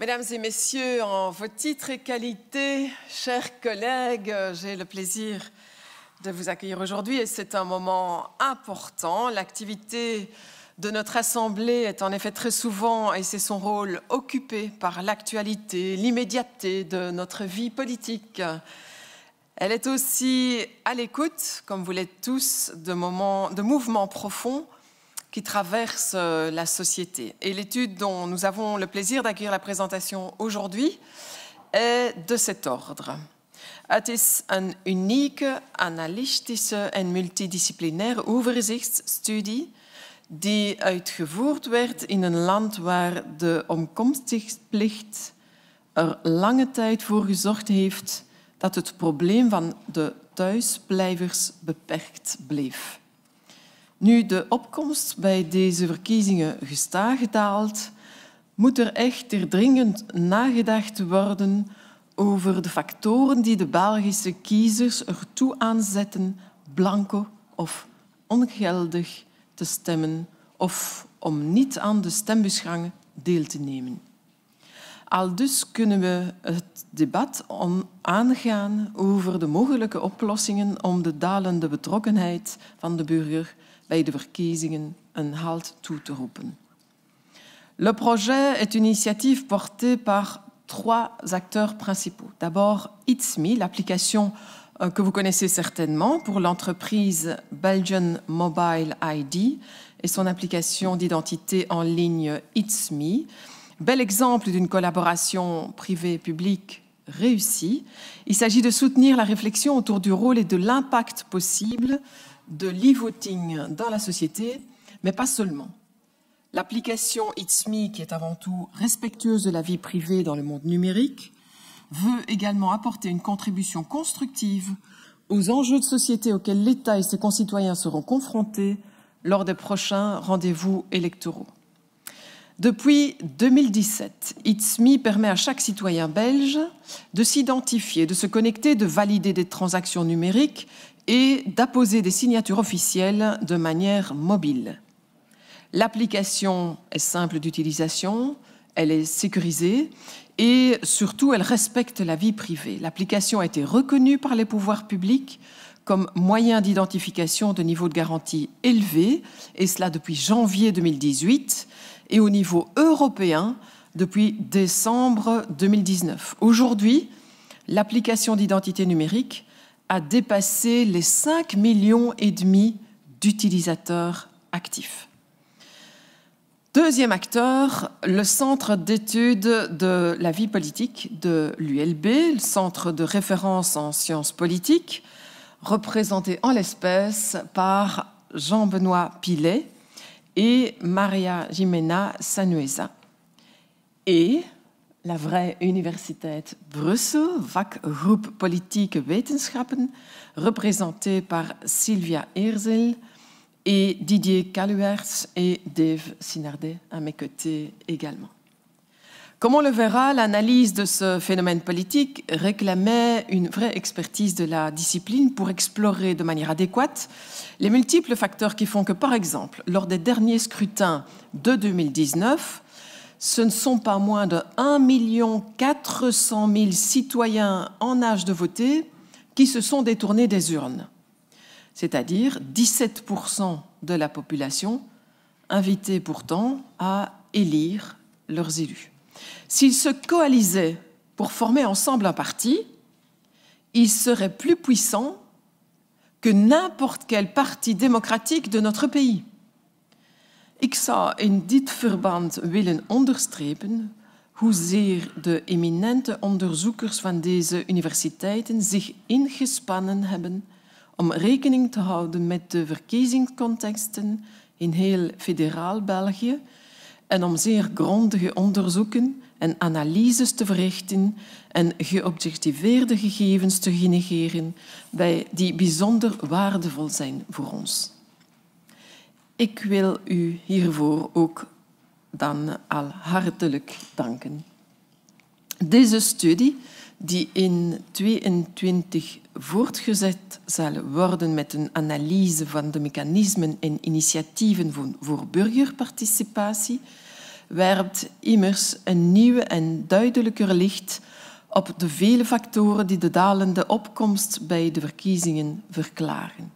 Mesdames et messieurs, en vos titres et qualités, chers collègues, j'ai le plaisir de vous accueillir aujourd'hui et c'est un moment important. L'activité de notre Assemblée est en effet très souvent, et c'est son rôle, occupée par l'actualité, l'immédiateté de notre vie politique. Elle est aussi à l'écoute, comme vous l'êtes tous, de mouvements profonds qui traversent la société. Et l'étude dont nous avons le plaisir d'accueillir la présentation aujourd'hui est de cet ordre. Het is een unieke, analistische en multidisciplinaire overzichtsstudie die uitgevoerd werd in een land waar de omkomstigheidsplicht er lange tijd voor gezorgd heeft dat het probleem van de thuisblijvers beperkt bleef. Nu de opkomst bij deze verkiezingen gestaag daalt, moet er echter dringend nagedacht worden over de factoren die de Belgische kiezers ertoe aanzetten blanco of ongeldig te stemmen of om niet aan de stembusgang deel te nemen. Aldus kunnen we het debat aangaan over de mogelijke oplossingen om de dalende betrokkenheid van de burger bij de verkiezingen een halt toe te roepen. Le projet est une initiative portée par trois acteurs principaux. D'abord, It's Me, l'application que vous connaissez certainement pour l'entreprise Belgian Mobile ID et son application d'identité en ligne It's Me. Bel exemple d'une collaboration privée-publique réussie. Il s'agit de soutenir la réflexion autour du rôle et de l'impact possible de l'e-voting dans la société, mais pas seulement. L'application It's Me, qui est avant tout respectueuse de la vie privée dans le monde numérique, veut également apporter une contribution constructive aux enjeux de société auxquels l'État et ses concitoyens seront confrontés lors des prochains rendez-vous électoraux. Depuis 2017, It's Me permet à chaque citoyen belge de s'identifier, de se connecter, de valider des transactions numériques et d'apposer des signatures officielles de manière mobile. L'application est simple d'utilisation, elle est sécurisée et surtout elle respecte la vie privée. L'application a été reconnue par les pouvoirs publics comme moyen d'identification de niveau de garantie élevé, et cela depuis janvier 2018, et au niveau européen depuis décembre 2019. Aujourd'hui, l'application d'identité numérique a dépassé les 5,5 millions d'utilisateurs actifs. Deuxième acteur, le Centre d'études de la vie politique de l'ULB, le Centre de référence en sciences politiques, représenté en l'espèce par Jean-Benoît Pilet et Maria Jimena Sanueza. Et la vraie Universiteit Brussel, vakgroep politieke wetenschappen, représentée par Sylvia Eerzel et Didier Caluers et Dave Sinardet à mes côtés également. Comme on le verra, l'analyse de ce phénomène politique réclamait une vraie expertise de la discipline pour explorer de manière adéquate les multiples facteurs qui font que, par exemple, lors des derniers scrutins de 2019, ce ne sont pas moins de 1 400 000 citoyens en âge de voter qui se sont détournés des urnes, c'est-à-dire 17% de la population, invitée pourtant à élire leurs élus. S'ils se coalisaient pour former ensemble un parti, ils seraient plus puissants que n'importe quel parti démocratique de notre pays. Ik zou in dit verband willen onderstrepen hoezeer de eminente onderzoekers van deze universiteiten zich ingespannen hebben om rekening te houden met de verkiezingscontexten in heel federaal België en om zeer grondige onderzoeken en analyses te verrichten en geobjectiveerde gegevens te genereren die bijzonder waardevol zijn voor ons. Ik wil u hiervoor ook dan al hartelijk danken. Deze studie, die in 2022 voortgezet zal worden met een analyse van de mechanismen en initiatieven voor burgerparticipatie, werpt immers een nieuw en duidelijker licht op de vele factoren die de dalende opkomst bij de verkiezingen verklaren.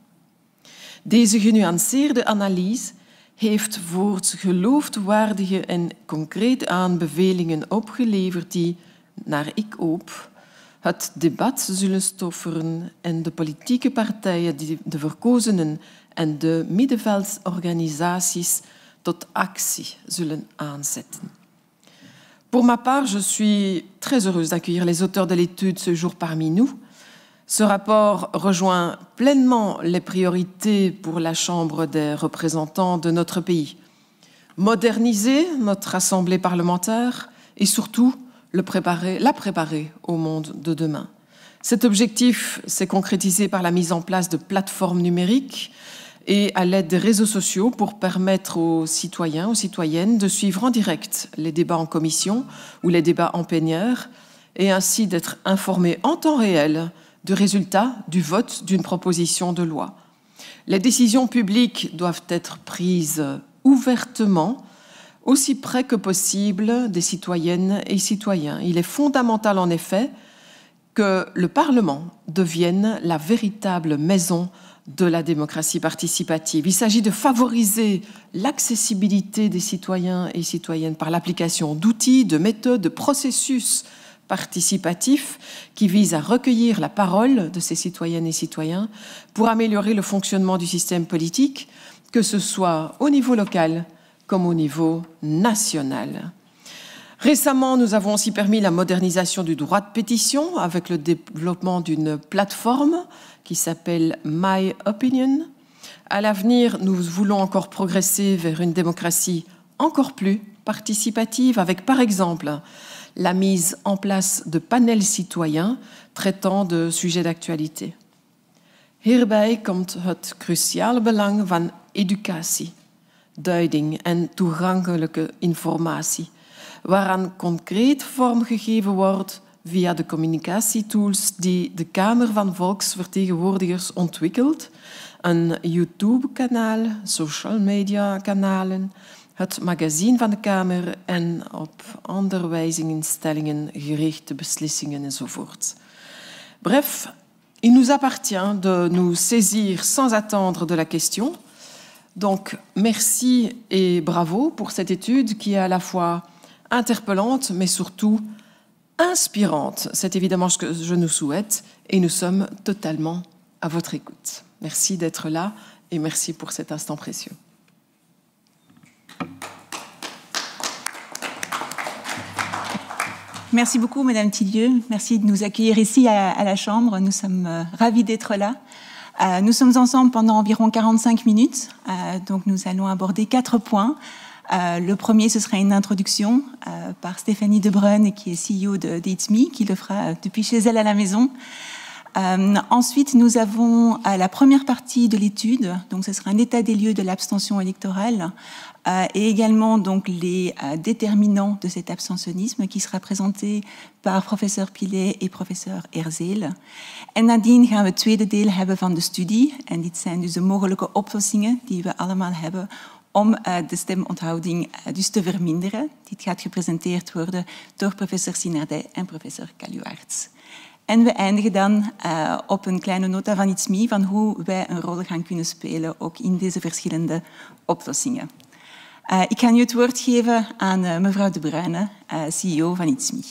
Deze genuanceerde analyse heeft voorts geloofwaardige en concrete aanbevelingen opgeleverd die, naar ik hoop, het debat zullen stofferen en de politieke partijen, de verkozenen en de middenveldsorganisaties tot actie zullen aanzetten. Pour ma part, je suis très heureuse d'accueillir les auteurs de l'étude ce jour parmi nous. Ce rapport rejoint pleinement les priorités pour la Chambre des représentants de notre pays. Moderniser notre assemblée parlementaire et surtout la préparer au monde de demain. Cet objectif s'est concrétisé par la mise en place de plateformes numériques et à l'aide des réseaux sociaux pour permettre aux citoyens, aux citoyennes de suivre en direct les débats en commission ou les débats en plénière et ainsi d'être informés en temps réel du résultat du vote d'une proposition de loi. Les décisions publiques doivent être prises ouvertement, aussi près que possible des citoyennes et citoyens. Il est fondamental en effet que le Parlement devienne la véritable maison de la démocratie participative. Il s'agit de favoriser l'accessibilité des citoyens et citoyennes par l'application d'outils, de méthodes, de processus participatifs qui visent à recueillir la parole de ces citoyennes et citoyens pour améliorer le fonctionnement du système politique, que ce soit au niveau local comme au niveau national. Récemment, nous avons aussi permis la modernisation du droit de pétition avec le développement d'une plateforme qui s'appelle My Opinion. À l'avenir, nous voulons encore progresser vers une démocratie encore plus participative avec, par exemple, la mise en place de panels citoyens traitant de sujets d'actualité. Hierbij komt het cruciale belang van educatie, duiding en toegankelijke informatie, waaraan concreet vorm gegeven wordt via de communicatietools die de Kamer van Volksvertegenwoordigers ontwikkelt, een YouTube-kanaal, social media-kanalen, het magazine van de Kamer en op onderwijsinstellingen gerichte beslissingen enzovoort. Bref, il nous appartient de nous saisir sans attendre de la question. Donc, merci et bravo pour cette étude qui est à la fois interpellante, mais surtout inspirante. C'est évidemment ce que je nous souhaite et nous sommes totalement à votre écoute. Merci d'être là et merci pour cet instant précieux. Merci beaucoup, Madame Tillieu. Merci de nous accueillir ici à la Chambre. Nous sommes ravis d'être là. Nous sommes ensemble pendant environ 45 minutes. Donc, nous allons aborder 4 points. Le premier, ce sera une introduction par Stéphanie De Bruyn, qui est CEO de It's Me, qui le fera depuis chez elle à la maison. Ensuite, nous avons la première partie de l'étude. Donc, ce sera un état des lieux de l'abstention électorale et également donc les déterminants de cet abstentionnisme qui sera présenté par professeur Pilet et professeur Herzeel. En nadien gaan we het tweede deel hebben van de studie. En dit zijn dus de mogelijke oplossingen die we allemaal hebben om de stemonthouding dus te verminderen. Dit gaat gepresenteerd worden door professor Sinardet en professor Kaluwaerts. En we eindigen dan op een kleine nota van It's Me, van hoe wij een rol gaan kunnen spelen ook in deze verschillende oplossingen. Ik ga nu het woord geven aan mevrouw De Bruyn, CEO van It's Me.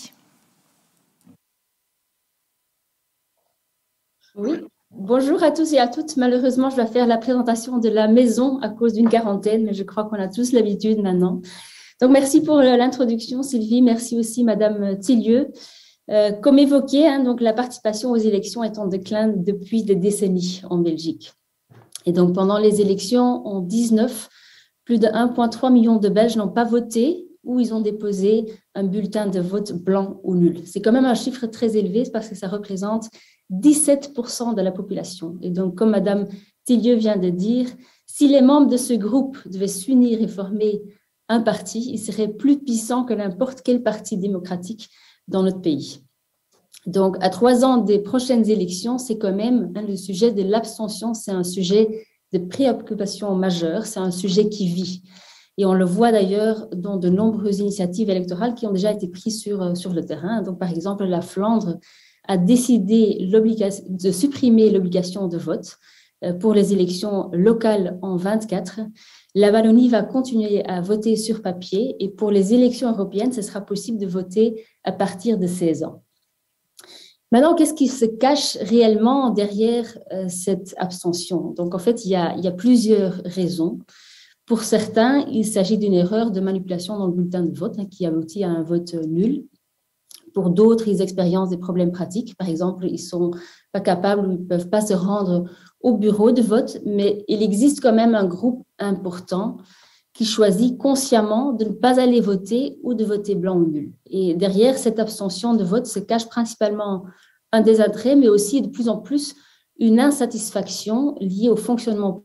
Oui, bonjour à tous et à toutes. Malheureusement, je dois faire la présentation de la maison à cause d'une quarantaine, mais je crois qu'on a tous l'habitude maintenant. Donc, merci pour l'introduction, Sylvie. Merci aussi, Madame Tillieu. Comme évoqué, donc la participation aux élections est en déclin depuis des décennies en Belgique. Et donc, pendant les élections en 2019, plus de 1,3 million de Belges n'ont pas voté ou ils ont déposé un bulletin de vote blanc ou nul. C'est quand même un chiffre très élevé parce que ça représente 17% de la population. Et donc, comme Madame Tillieu vient de dire, si les membres de ce groupe devaient s'unir et former un parti, il serait plus puissant que n'importe quel parti démocratique dans notre pays. Donc, à 3 ans des prochaines élections, c'est quand même le sujet de l'abstention, c'est un sujet de préoccupation majeure, c'est un sujet qui vit. Et on le voit d'ailleurs dans de nombreuses initiatives électorales qui ont déjà été prises sur le terrain. Donc, par exemple, la Flandre a décidé de supprimer l'obligation de vote pour les élections locales en 2024. La Wallonie va continuer à voter sur papier et pour les élections européennes, ce sera possible de voter à partir de 16 ans. Maintenant, qu'est-ce qui se cache réellement derrière cette abstention? Donc, en fait, il y a plusieurs raisons. Pour certains, il s'agit d'une erreur de manipulation dans le bulletin de vote qui aboutit à un vote nul. Pour d'autres, ils expérimentent des problèmes pratiques. Par exemple, ils ne sont pas capables ou ils ne peuvent pas se rendre au bureau de vote, mais il existe quand même un groupe important qui choisit consciemment de ne pas aller voter ou de voter blanc ou nul. Et derrière cette abstention de vote se cache principalement un désintérêt, mais aussi de plus en plus une insatisfaction liée au fonctionnement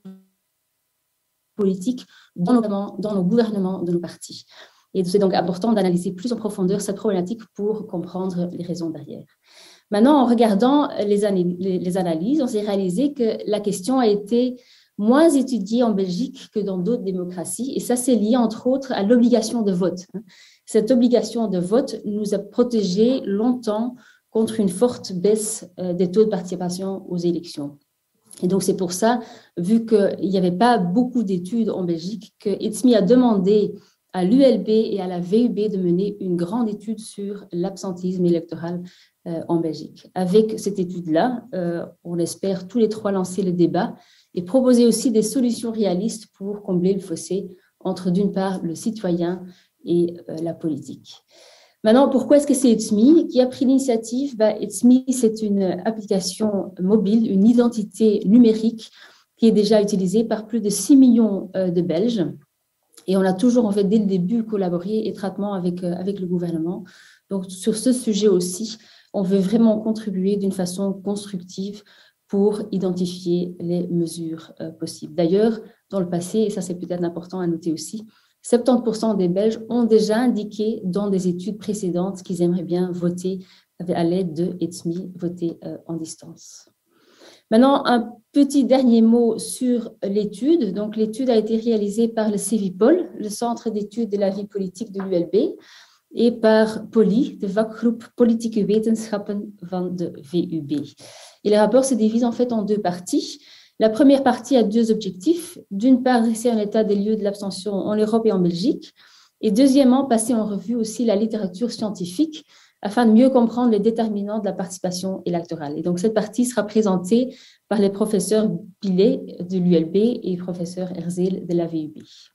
politique dans nos gouvernements de nos partis. Et c'est donc important d'analyser plus en profondeur cette problématique pour comprendre les raisons derrière. Maintenant, en regardant les analyses, on s'est réalisé que la question a été moins étudiée en Belgique que dans d'autres démocraties. Et ça, c'est lié, entre autres, à l'obligation de vote. Cette obligation de vote nous a protégés longtemps contre une forte baisse des taux de participation aux élections. Et donc, c'est pour ça, vu qu'il n'y avait pas beaucoup d'études en Belgique, que ITSMI a demandé à l'ULB et à la VUB de mener une grande étude sur l'absentéisme électoral en Belgique. Avec cette étude-là, on espère tous les trois lancer le débat et proposer aussi des solutions réalistes pour combler le fossé entre, d'une part, le citoyen et la politique. Maintenant, pourquoi est-ce que c'est ITSMI qui a pris l'initiative? ITSMI, c'est une application mobile, une identité numérique qui est déjà utilisée par plus de 6 millions de Belges. Et on a toujours, en fait, dès le début, collaboré étroitement avec le gouvernement. Donc, sur ce sujet aussi, on veut vraiment contribuer d'une façon constructive pour identifier les mesures possibles. D'ailleurs, dans le passé, et ça c'est peut-être important à noter aussi, 70% des Belges ont déjà indiqué dans des études précédentes qu'ils aimeraient bien voter à l'aide de ITSMI, voter en distance. Maintenant, un petit dernier mot sur l'étude. Donc, l'étude a été réalisée par le CEVIPOL, le Centre d'études de la vie politique de l'ULB, et par POLI, de vakgroep Politieke Wetenschappen van de VUB. Et le rapport se divise en fait en deux parties. La première partie a deux objectifs. D'une part, dresser un état des lieux de l'abstention en Europe et en Belgique. Et deuxièmement, passer en revue aussi la littérature scientifique afin de mieux comprendre les déterminants de la participation électorale. Et donc, cette partie sera présentée par les professeurs Pilet de l'ULB et professeur Herzeel de la VUB.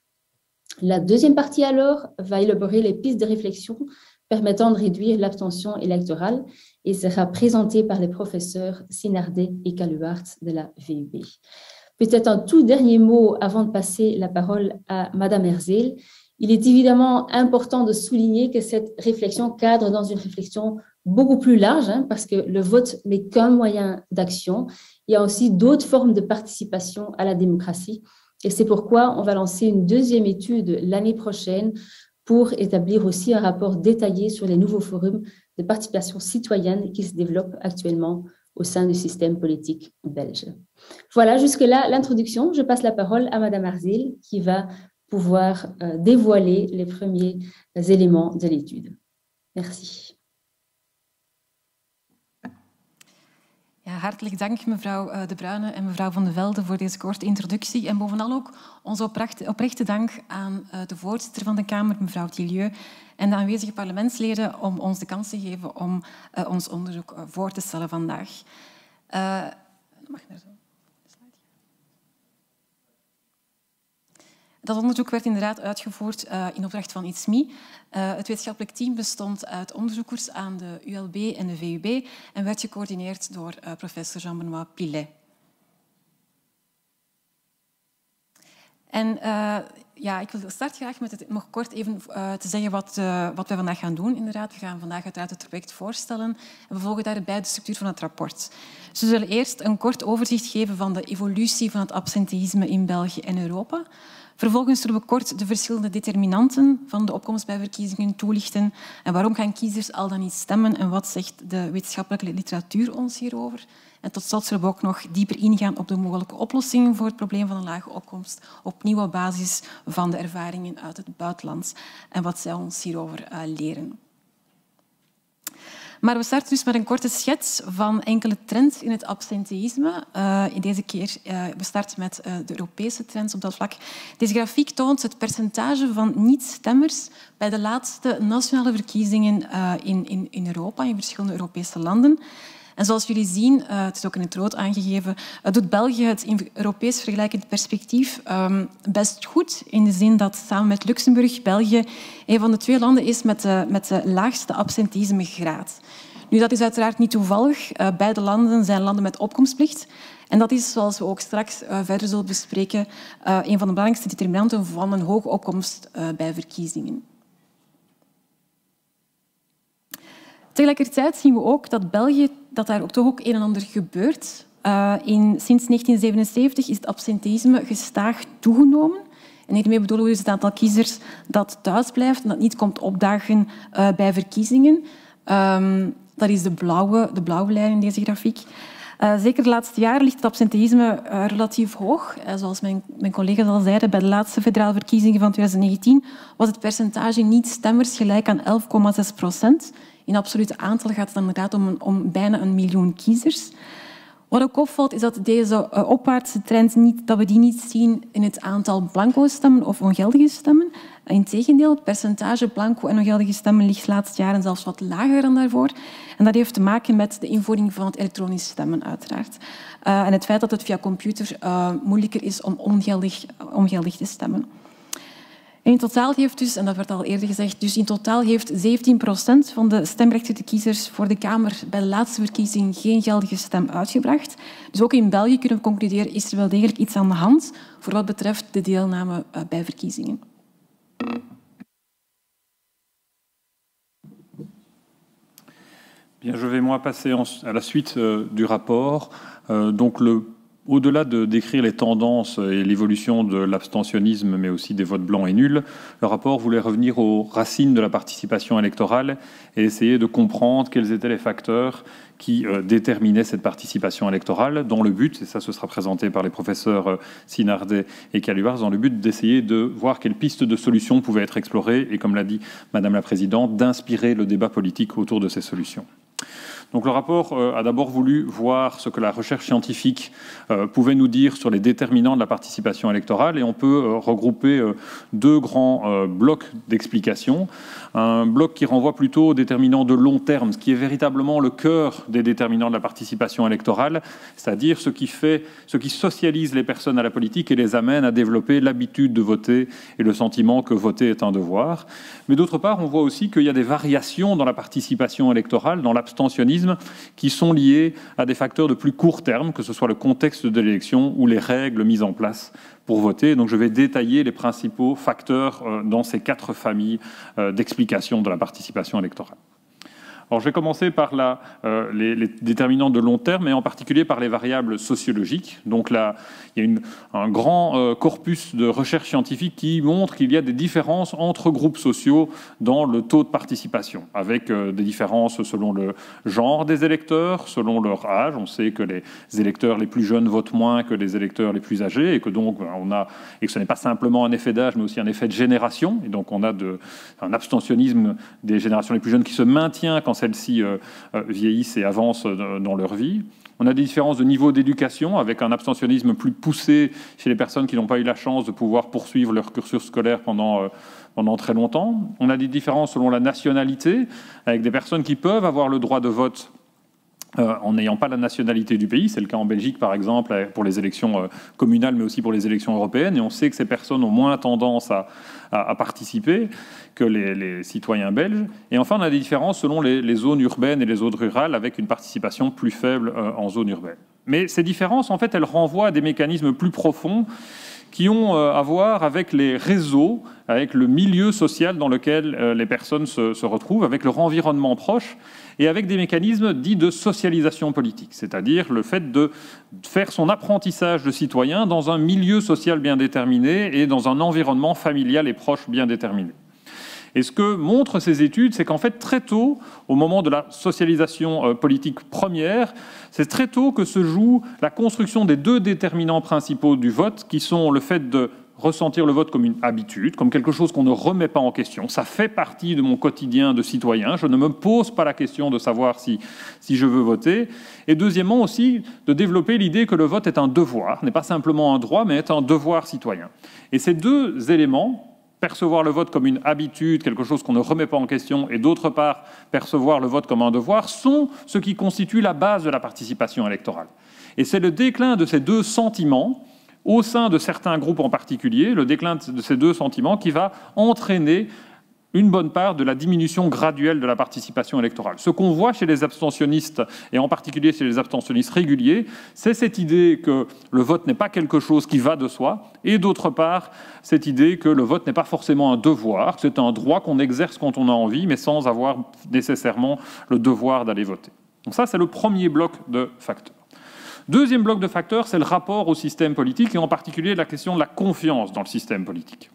La deuxième partie, alors, va élaborer les pistes de réflexion permettant de réduire l'abstention électorale et sera présentée par les professeurs Sinardet et Caluart de la VUB. Peut-être un tout dernier mot avant de passer la parole à Madame Herzeel. Il est évidemment important de souligner que cette réflexion cadre dans une réflexion beaucoup plus large, parce que le vote n'est qu'un moyen d'action. Il y a aussi d'autres formes de participation à la démocratie. Et c'est pourquoi on va lancer une deuxième étude l'année prochaine pour établir aussi un rapport détaillé sur les nouveaux forums de participation citoyenne qui se développent actuellement au sein du système politique belge. Voilà, jusque-là l'introduction. Je passe la parole à Madame Herzeel qui va pouvoir dévoiler les premiers éléments de l'étude. Merci. Ja, hartelijk dank mevrouw De Bruyne en mevrouw Van de Velde voor deze korte introductie. En bovenal ook onze oprechte dank aan de voorzitter van de Kamer, mevrouw Tillieu, en de aanwezige parlementsleden om ons de kans te geven om ons onderzoek voor te stellen vandaag. Mag ik naar zo? Dat onderzoek werd inderdaad uitgevoerd in opdracht van ITSMI. Het wetenschappelijk team bestond uit onderzoekers aan de ULB en de VUB en werd gecoördineerd door professor Jean-Benoît Pilet. En ja, ik wil starten graag met het nog kort even te zeggen wat we vandaag gaan doen. Inderdaad, we gaan vandaag uiteraard het project voorstellen en we volgen daarbij de structuur van het rapport. Ze zullen eerst een kort overzicht geven van de evolutie van het absenteïsme in België en Europa. Vervolgens zullen we kort de verschillende determinanten van de opkomst bij verkiezingen toelichten. En waarom gaan kiezers al dan niet stemmen en wat zegt de wetenschappelijke literatuur ons hierover? En tot slot zullen we ook nog dieper ingaan op de mogelijke oplossingen voor het probleem van een lage opkomst op nieuwe basis van de ervaringen uit het buitenland en wat zij ons hierover leren. Maar we starten dus met een korte schets van enkele trends in het absenteïsme. In deze keer we starten met de Europese trends op dat vlak. Deze grafiek toont het percentage van niet-stemmers bij de laatste nationale verkiezingen in Europa, in verschillende Europese landen. En zoals jullie zien, het is ook in het rood aangegeven, doet België het in Europees vergelijkend perspectief best goed. In de zin dat samen met Luxemburg België een van de 2 landen is met de laagste absenteïsmegraad. Nu, dat is uiteraard niet toevallig. Beide landen zijn landen met opkomstplicht. En dat is, zoals we ook straks verder zullen bespreken, een van de belangrijkste determinanten van een hoge opkomst bij verkiezingen. Tegelijkertijd zien we ook dat België, dat daar toch ook een en ander gebeurt. Sinds 1977 is het absenteïsme gestaag toegenomen. En hiermee bedoelen we dus het aantal kiezers dat thuis blijft en dat niet komt opdagen bij verkiezingen. Dat is de blauwe lijn in deze grafiek. Zeker de laatste jaren ligt het absenteïsme relatief hoog. Zoals mijn collega's al zeiden, bij de laatste federale verkiezingen van 2019 was het percentage niet-stemmers gelijk aan 11,6%. In absolute aantal gaat het dan inderdaad om bijna 1 miljoen kiezers. Wat ook opvalt is dat deze opwaartse trend dat we die niet zien in het aantal blanco stemmen of ongeldige stemmen. Integendeel, het percentage blanco en ongeldige stemmen ligt de laatste jaren zelfs wat lager dan daarvoor. En dat heeft te maken met de invoering van het elektronisch stemmen, uiteraard. En het feit dat het via computer moeilijker is om ongeldig te stemmen. En in totaal heeft dus, en dat werd al eerder gezegd, dus in totaal heeft 17% van de stemberechtigde kiezers voor de Kamer bij de laatste verkiezing geen geldige stem uitgebracht. Dus ook in België kunnen we concluderen, is er wel degelijk iets aan de hand voor wat betreft de deelname bij verkiezingen. Bien, je vais moi passer à la suite du rapport. Au-delà de décrire les tendances et l'évolution de l'abstentionnisme, mais aussi des votes blancs et nuls, le rapport voulait revenir aux racines de la participation électorale et essayer de comprendre quels étaient les facteurs qui déterminaient cette participation électorale, dans le but, et ça ce sera présenté par les professeurs Sinardet et Caluars, dans le but d'essayer de voir quelles pistes de solutions pouvaient être explorées et, comme l'a dit Madame la Présidente, d'inspirer le débat politique autour de ces solutions. Donc le rapport a d'abord voulu voir ce que la recherche scientifique pouvait nous dire sur les déterminants de la participation électorale, et on peut regrouper 2 grands blocs d'explications. Un bloc qui renvoie plutôt aux déterminants de long terme, ce qui est véritablement le cœur des déterminants de la participation électorale, c'est-à-dire ce qui socialise les personnes à la politique et les amène à développer l'habitude de voter et le sentiment que voter est un devoir. Mais d'autre part, on voit aussi qu'il y a des variations dans la participation électorale, dans l'abstentionnisme, qui sont liés à des facteurs de plus court terme, que ce soit le contexte de l'élection ou les règles mises en place pour voter. Donc je vais détailler les principaux facteurs dans ces 4 familles d'explications de la participation électorale. Alors, je vais commencer par les déterminants de long terme et en particulier par les variables sociologiques. Donc là, il y a un grand corpus de recherche scientifique qui montre qu'il y a des différences entre groupes sociaux dans le taux de participation, avec des différences selon le genre des électeurs, selon leur âge. On sait que les électeurs les plus jeunes votent moins que les électeurs les plus âgés et que donc et que ce n'est pas simplement un effet d'âge, mais aussi un effet de génération. Et donc on a un abstentionnisme des générations les plus jeunes qui se maintient quand celles-ci vieillissent et avancent dans leur vie. On a des différences de niveau d'éducation, avec un abstentionnisme plus poussé chez les personnes qui n'ont pas eu la chance de pouvoir poursuivre leur cursus scolaire pendant très longtemps. On a des différences selon la nationalité, avec des personnes qui peuvent avoir le droit de vote en n'ayant pas la nationalité du pays. C'est le cas en Belgique, par exemple, pour les élections communales, mais aussi pour les élections européennes. Et on sait que ces personnes ont moins tendance à participer que les citoyens belges. Et enfin, on a des différences selon les zones urbaines et les zones rurales, avec une participation plus faible en zone urbaine. Mais ces différences, en fait, elles renvoient à des mécanismes plus profonds qui ont à voir avec les réseaux, avec le milieu social dans lequel les personnes se retrouvent, avec leur environnement proche, et avec des mécanismes dits de socialisation politique, c'est-à-dire le fait de faire son apprentissage de citoyen dans un milieu social bien déterminé et dans un environnement familial et proche bien déterminé. Et ce que montrent ces études, c'est qu'en fait, très tôt, au moment de la socialisation politique première, c'est très tôt que se joue la construction des 2 déterminants principaux du vote, qui sont le fait de ressentir le vote comme une habitude, comme quelque chose qu'on ne remet pas en question. Ça fait partie de mon quotidien de citoyen. Je ne me pose pas la question de savoir si je veux voter. Et deuxièmement aussi, de développer l'idée que le vote est un devoir, n'est pas simplement un droit, mais est un devoir citoyen. Et ces deux éléments, percevoir le vote comme une habitude, quelque chose qu'on ne remet pas en question, et d'autre part, percevoir le vote comme un devoir, sont ce qui constitue la base de la participation électorale. Et c'est le déclin de ces deux sentiments, au sein de certains groupes en particulier, le déclin de ces deux sentiments qui va entraîner une bonne part de la diminution graduelle de la participation électorale. Ce qu'on voit chez les abstentionnistes, et en particulier chez les abstentionnistes réguliers, c'est cette idée que le vote n'est pas quelque chose qui va de soi, et d'autre part, cette idée que le vote n'est pas forcément un devoir, que c'est un droit qu'on exerce quand on a envie, mais sans avoir nécessairement le devoir d'aller voter. Donc ça, c'est le premier bloc de facteurs. Deuxième bloc de facteurs, c'est le rapport au système politique et en particulier la question de la confiance dans le système politique.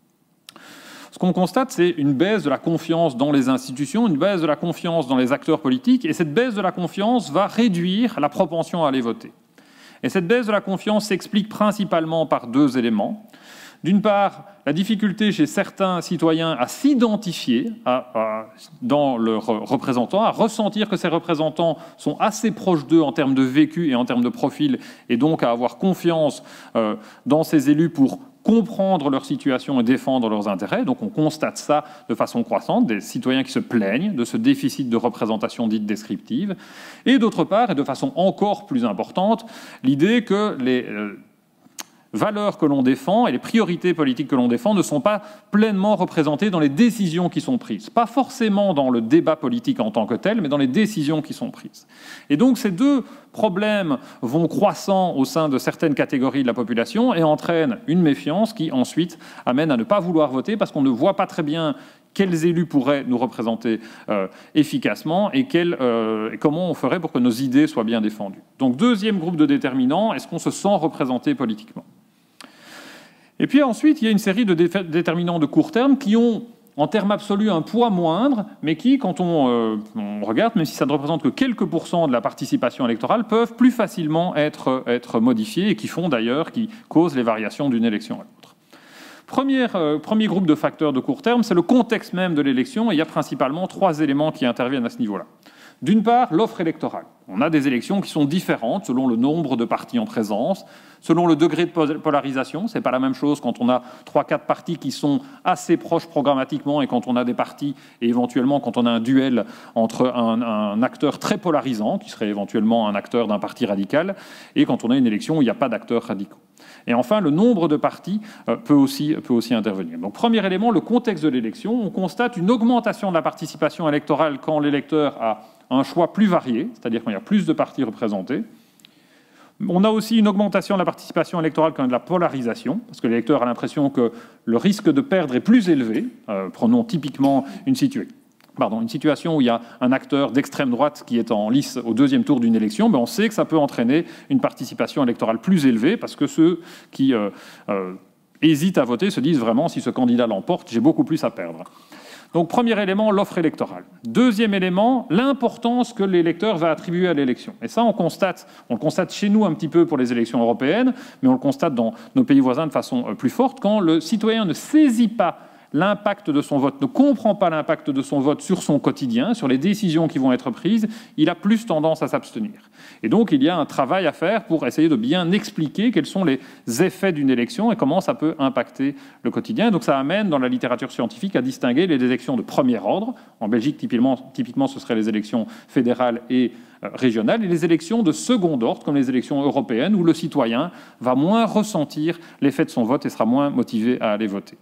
Ce qu'on constate, c'est une baisse de la confiance dans les institutions, une baisse de la confiance dans les acteurs politiques, et cette baisse de la confiance va réduire la propension à aller voter. Et cette baisse de la confiance s'explique principalement par deux éléments. D'une part, la difficulté chez certains citoyens à s'identifier dans leurs représentants, à ressentir que ces représentants sont assez proches d'eux en termes de vécu et en termes de profil, et donc à avoir confiance dans ces élus pour comprendre leur situation et défendre leurs intérêts. Donc on constate ça de façon croissante, des citoyens qui se plaignent de ce déficit de représentation dite descriptive. Et d'autre part, et de façon encore plus importante, l'idée que les valeurs que l'on défend et les priorités politiques que l'on défend ne sont pas pleinement représentées dans les décisions qui sont prises. Pas forcément dans le débat politique en tant que tel, mais dans les décisions qui sont prises. Et donc ces deux problèmes vont croissant au sein de certaines catégories de la population et entraînent une méfiance qui ensuite amène à ne pas vouloir voter parce qu'on ne voit pas très bien quels élus pourraient nous représenter efficacement et comment on ferait pour que nos idées soient bien défendues. Donc deuxième groupe de déterminants, est-ce qu'on se sent représenté politiquement ? Et puis ensuite, il y a une série de déterminants de court terme qui ont, en termes absolus, un poids moindre, mais qui, quand on regarde, même si ça ne représente que quelques pourcents de la participation électorale, peuvent plus facilement être modifiés et qui causent les variations d'une élection à l'autre. Premier groupe de facteurs de court terme, c'est le contexte même de l'élection, et il y a principalement trois éléments qui interviennent à ce niveau-là. D'une part, l'offre électorale. On a des élections qui sont différentes selon le nombre de partis en présence, selon le degré de polarisation. Ce n'est pas la même chose quand on a 3-4 partis qui sont assez proches programmatiquement et quand on a des partis, et éventuellement quand on a un duel entre un acteur très polarisant, qui serait éventuellement un acteur d'un parti radical, et quand on a une élection où il n'y a pas d'acteurs radicaux. Et enfin, le nombre de partis peut aussi intervenir. Donc, premier élément, le contexte de l'élection. On constate une augmentation de la participation électorale quand l'électeur a un choix plus varié, c'est-à-dire quand il y a plus de partis représentés. On a aussi une augmentation de la participation électorale quand il y a de la polarisation, parce que l'électeur a l'impression que le risque de perdre est plus élevé. Prenons typiquement une situation où il y a un acteur d'extrême droite qui est en lice au deuxième tour d'une élection, on sait que ça peut entraîner une participation électorale plus élevée, parce que ceux qui hésitent à voter se disent vraiment, si ce candidat l'emporte, j'ai beaucoup plus à perdre. Donc, premier élément, l'offre électorale. Deuxième élément, l'importance que l'électeur va attribuer à l'élection. Et ça, on le constate chez nous un petit peu pour les élections européennes, mais on le constate dans nos pays voisins de façon plus forte, quand le citoyen ne saisit pas l'impact de son vote, ne comprend pas l'impact de son vote sur son quotidien, sur les décisions qui vont être prises, il a plus tendance à s'abstenir. Et donc, il y a un travail à faire pour essayer de bien expliquer quels sont les effets d'une élection et comment ça peut impacter le quotidien. Donc, ça amène, dans la littérature scientifique, à distinguer les élections de premier ordre. En Belgique, typiquement, ce seraient les élections fédérales et régionales, et les élections de second ordre, comme les élections européennes, où le citoyen va moins ressentir l'effet de son vote et sera moins motivé à aller voter.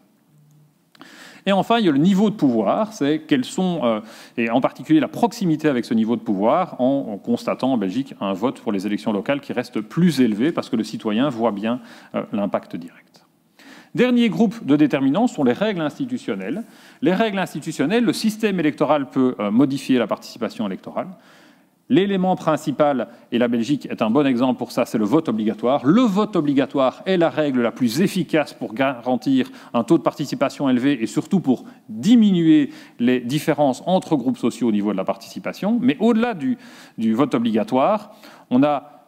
Et enfin, il y a le niveau de pouvoir, c'est et en particulier la proximité avec ce niveau de pouvoir, en constatant en Belgique un vote pour les élections locales qui reste plus élevé parce que le citoyen voit bien l'impact direct. Dernier groupe de déterminants sont les règles institutionnelles. Les règles institutionnelles, le système électoral peut modifier la participation électorale. L'élément principal, et la Belgique est un bon exemple pour ça, c'est le vote obligatoire. Le vote obligatoire est la règle la plus efficace pour garantir un taux de participation élevé et surtout pour diminuer les différences entre groupes sociaux au niveau de la participation. Mais au-delà du vote obligatoire, on a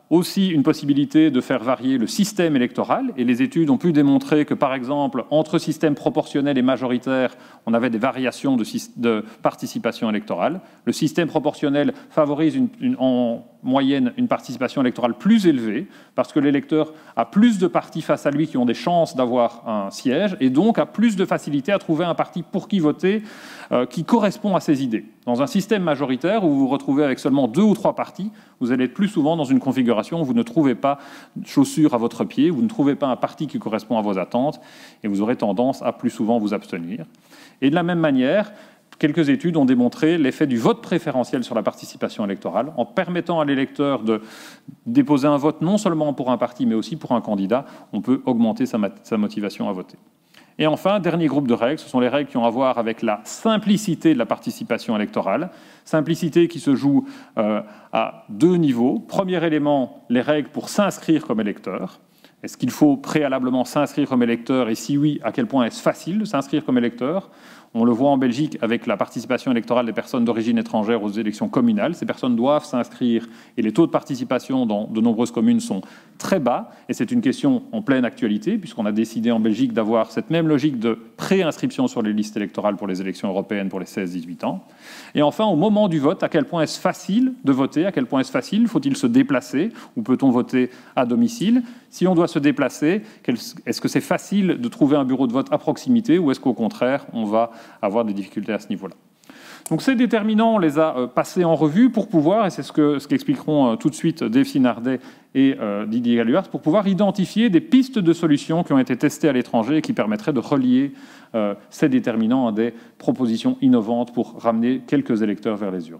aussi une possibilité de faire varier le système électoral et les études ont pu démontrer que, par exemple, entre système proportionnel et majoritaire, on avait des variations de participation électorale. Le système proportionnel favorise en moyenne une participation électorale plus élevée parce que l'électeur a plus de partis face à lui qui ont des chances d'avoir un siège et donc a plus de facilité à trouver un parti pour qui voter qui correspond à ses idées. Dans un système majoritaire où vous vous retrouvez avec seulement 2 ou 3 partis, vous allez être plus souvent dans une configuration où vous ne trouvez pas chaussure à votre pied, vous ne trouvez pas un parti qui correspond à vos attentes et vous aurez tendance à plus souvent vous abstenir. Et de la même manière, quelques études ont démontré l'effet du vote préférentiel sur la participation électorale en permettant à l'électeur de déposer un vote non seulement pour un parti mais aussi pour un candidat. On peut augmenter sa motivation à voter. Et enfin, dernier groupe de règles, ce sont les règles qui ont à voir avec la simplicité de la participation électorale. Simplicité qui se joue à 2 niveaux. Premier élément, les règles pour s'inscrire comme électeur. Est-ce qu'il faut préalablement s'inscrire comme électeur et si oui, à quel point est-ce facile de s'inscrire comme électeur ? On le voit en Belgique avec la participation électorale des personnes d'origine étrangère aux élections communales. Ces personnes doivent s'inscrire et les taux de participation dans de nombreuses communes sont très bas. Et c'est une question en pleine actualité puisqu'on a décidé en Belgique d'avoir cette même logique de pré-inscription sur les listes électorales pour les élections européennes pour les 16-18 ans. Et enfin, au moment du vote, à quel point est-ce facile de voter ? À quel point est-ce facile ? Faut-il se déplacer ou peut-on voter à domicile ? Si on doit se déplacer, est-ce que c'est facile de trouver un bureau de vote à proximité ou est-ce qu'au contraire, on va avoir des difficultés à ce niveau-là? Donc ces déterminants, on les a passés en revue pour pouvoir, et c'est ce qu'expliqueront tout de suite Dave Sinardet et Didier Galluart, pour pouvoir identifier des pistes de solutions qui ont été testées à l'étranger et qui permettraient de relier ces déterminants à des propositions innovantes pour ramener quelques électeurs vers les urnes.